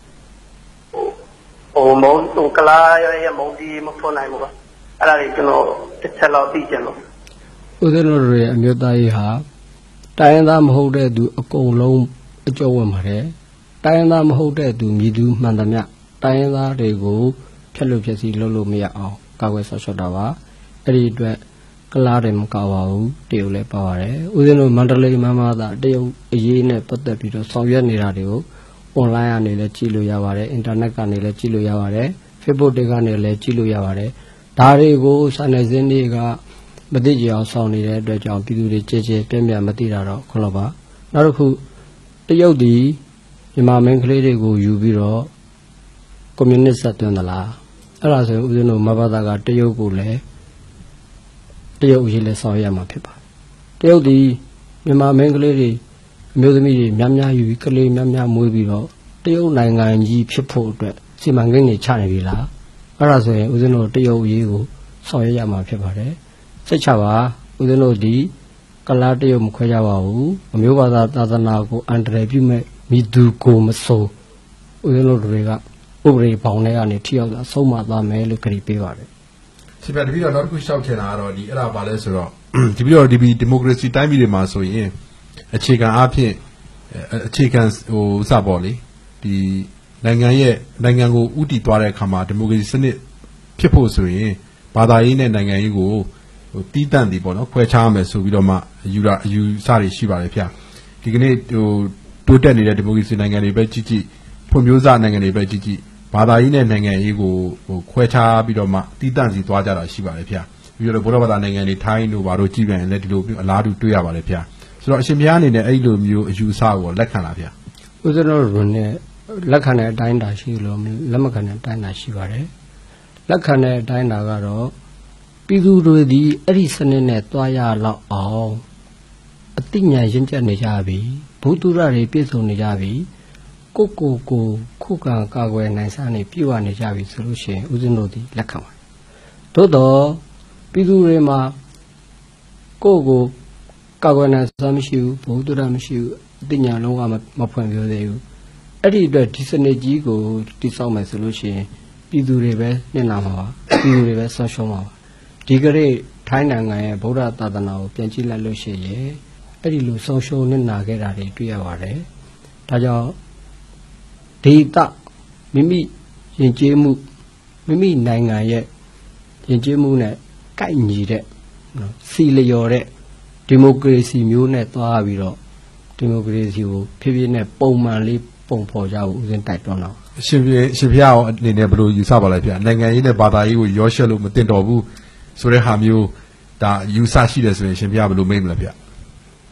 ဟိုမုံဟိုကလာရဲ့မုံဒီမဖွင့်နိုင်ဘူးပါအဲ့ဒါတွေကျွန်တော်တစ်ချက်လောက်သိချင်လို့ဦးဇင်းတို့ရဲ့အမျိုးသားရေးဟာတိုင်းရင်းသားမဟုတ်တဲ့သူအကုန်လုံးအကျုံးဝင်ပါတယ်တိုင်းရင်းသားမဟုတ်တဲ့သူမြည်သူမှန်သမျှတိုင်းရင်းသားတွေကိုဖြတ်လို့ဖြတ်စီလုပ်လို့မရအောင်ကာကွယ်ဆောက်ရှောက်တာပါအဲ့ဒီအတွက်ကလားတယ်မကပါဘူးတရုတ်လည်းပါပါတယ်ဦးဇင်းတို့မန္တလေးမမသာတရုတ်အရေးနဲ့ပတ်သက်ပြီးတော့ဆောင်ရွက်နေတာတွေကို online ကနေလည်းကြည့်လို့ရပါတယ် internet ကနေလည်းကြည့်လို့ရပါတယ် Facebook တွေကနေလည်းကြည့်လို့ရပါတယ်ဒါတွေကိုစာနယ်ဇင်းတွေကမသိကြအောင်ဆောင်နေတဲ့အတွက်ကြောင့်ပြည်သူတွေကြဲကြဲပြန့်ပြန့်မသိတာတော့ခွလို့ပါနောက်တစ်ခုတရုတ်ဒီမြန်မာမင်းကလေးတွေကိုယူပြီးတော့ကွန်မြူနစ်ဆက်သွင်းသလားအဲ့ဒါဆိုဦးဇင်းတို့မဘာသာကတရုတ်ကိုလည်းတရုတ်ရေးလဲဆောင်ရမှာဖြစ်ပါတယ်တရုတ်ဒီမြန်မာမင်းကလေးတွေအမျိုးသမီးတွေများများယူပြီးကလေးများများမွေးပြီးတော့တရုတ်နိုင်ငံကြီးဖြစ်ဖို့အတွက်စီမံကိန်းတွေချနေပြီလားအဲ့ဒါဆိုရင်ဦးဇင်းတို့တရုတ်ရေးကိုဆောင်ရရမှာဖြစ်ပါတယ်စိတ်ချပါဦးဇင်းတို့ဒီကလားတရုတ်မခွဲကြပါဘူးအမျိုးဘာသာသာသနာကိုအန္တရာယ်ပြုမဲ့မိသူကိုမစိုးဦးဇင်းတို့တွေကဥပဒေပေါင်းထဲကနေထိရောက်တာဆုံးမသွားမယ်လို့ကြည့်ပေးပါတယ်ဆရာတပည့်တော်နောက်တစ်ခုရှောက်ချင်တာကတော့ဒီအဲ့ဒါပါလဲဆိုတော့ဒီပြီးတော့ဒီဒီမိုကရေစီတိုင်းပြည်တွေမှာဆိုရင်အခြေခံအားဖြင့်အခြေခံဟိုစပေါ်လေဒီနိုင်ငံရဲ့နိုင်ငံကိုဥတီသွားတဲ့အခါမှာဒီမိုကရေစီစနစ်ဖြစ်ဖို့ဆိုရင်ဘာသာရေးနဲ့နိုင်ငံရေးကိုဟိုတီးတန့်တည်ပေါ့နော်ခွဲခြားမယ်ဆိုပြီးတော့မှယူတာအယူစတွေရှိပါတယ်ဗျာဒီကနေ့ဟိုတိုးတက်နေတဲ့ဒီမိုကရေစီနိုင်ငံတွေပဲကြည့်ကြည့်ဖွံ့ဖြိုးစနိုင်ငံတွေပဲကြည့်ကြည့်ဘာသာရေးနဲ့နိုင်ငံရေးကိုဟိုခွဲခြားပြီးတော့မှတီးတန့်စီသွားကြတာရှိပါတယ်ဗျာပြီးတော့ဗုဒ္ဓဘာသာနိုင်ငံတွေထိုင်းတို့ဘာတို့ကြည့်ပြန်လည်းဒီလိုအလားတူတွေ့ရပါတယ်ဗျာဆိုတော့အရှင်ဘုရားအနေနဲ့အဲ့လိုမျိုးအယူအဆကိုလက်ခံလားဗျာဦးဇင်းတို့ကလက်ခံတဲ့အတိုင်းတာရှိလို့လက်မခံတဲ့အတိုင်းတာရှိပါတယ်လက်ခံတဲ့အတိုင်းတာကတော့ပြည်သူတွေဒီအဲ့ဒီစနစ်နဲ့တွားရလောက်အောင်အသိဉာဏ်ရင့်ကျက်နေကြပြီဘုသူရတွေပြည့်စုံနေကြပြီကိုကိုကိုခုခံကာကွယ်နိုင်စားနေပြည့်ဝနေကြပြီဆိုလို့ရှိရင်ဦးဇင်းတို့ဒီလက်ခံပါတယ်သို့တော့ပြည်သူတွေမှာကိုကိုကာကွယ်နိုင်စားမရှိဘူးဘုသူရမရှိဘူးအသိဉာဏ်လုံးဝမဖွင့်ပြသေးဘူးအဲ့ဒီအတွက်ဒီစနစ်ကြီးကိုတိစောက်မယ်ဆိုလို့ရှိရင်ပြည်သူတွေပဲနှင်လာမှာပါပြည်သူတွေပဲဆောက်ရှုံးမှာပါဒီကနေ့ထိုင်းနိုင်ငံရဲ့ဗုဒ္ဓသာသနာကိုပြန်ကြည့်လိုက်လို့ရှိရင်အဲ့ဒီလိုဆောက်ရှုံးနှင်နာခဲ့တာတွေတွေ့ရပါတယ်ဒါကြောင့်ဒေသမိမိယဉ်ကျေးမှုမိမိနိုင်ငံရဲ့ယဉ်ကျေးမှုနဲ့ကိုက်ညီတဲ့နော်စီလျော်တဲ့ဒီမိုကရေစီမျိုးနဲ့သွားပြီးတော့ဒီမိုကရေစီကိုဖြည်းဖြည်းနဲ့ပုံမှန်လေးပုံဖော်ကြဖို့ဦးဇင်းတိုက်တွန်းတော့ရှင်ပြရှင်ဖျားအနေနဲ့ဘယ်လိုယူဆပါလဲဗျာနိုင်ငံရေးနဲ့ဘာသာရေးကိုရောရှက်လို့မတင်တော်ဘူးဆိုတဲ့ဟာမျိုးဒါယူဆရှိတယ်ဆိုရင်ရှင်ဖျားဘယ်လိုမိတ်မလဲဗျာ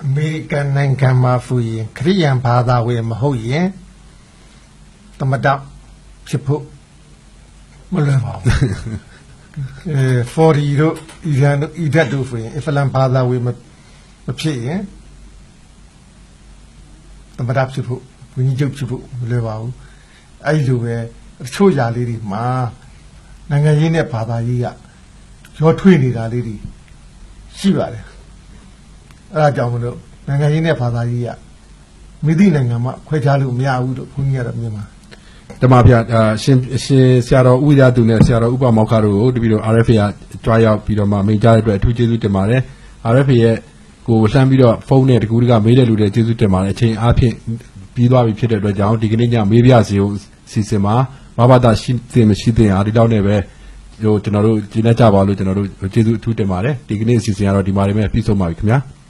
အမေရိကန်နိုင်ငံမှာဖူရင်ခရိယန်ဘာသာဝင်မဟုတ်ရင်သမတဖြစ်ဖို့မလွယ်ပါဘူးအဲfortyတို့အီရန်တို့အီဒတ်တို့ဆိုရင်အစ္စလမ်ဘာသာဝင်မဖြစ်ရင်သမတဖြစ်ဖို့ဝိညာဉ်ချုပ်ဖြစ်ဖို့မလွယ်ပါဘူးအဲ့လိုပဲတချို့ຢာလေးတွေမှာနိုင်ငံရေးနဲ့ဘာသာရေးကရောထွေးနေတာလေးတွေရှိပါတယ်အဲ့ဒါကြောင့်မလို့နိုင်ငံရေးနဲ့ဘာသာရေးကမိသည့်နိုင်ငံမှာခွဲခြားလို့မရဘူးလို့ဘုန်းကြီးကတော့မြင်ပါတမပြအရှင်ရှင်ဆရာတော်ဥပဒေသူနဲ့ဆရာတော်ဥပမောက္ခတို့ကိုတပည့်တော် R F A ကကြွားရောက်ပြီးတော့မှမိန့်ကြားတဲ့အတွက်အထူးကျေးဇူးတင်ပါတယ် R F A ရဲ့ကိုလှမ်းပြီးတော့ဖုန်းနဲ့တကူတကမေးတဲ့လူတွေကျေးဇူးတင်ပါတယ်အချိန်အားဖြင့်ပြီးသွားပြီဖြစ်တဲ့အတွက်ကြောင့်ဒီကနေ့ညမေးပြစီကိုစီစဉ်မှာမဘာသာရှိတင်မရှိတင်အားဒီလောက်နဲ့ပဲဟိုကျွန်တော်တို့ကျင်းနေကြပါလို့ကျွန်တော်တို့ကျေးဇူးအထူးတင်ပါတယ်ဒီကနေ့အစီအစဉ်ကတော့ဒီမှာနေပဲပြီးဆုံးပါပြီခင်ဗျာ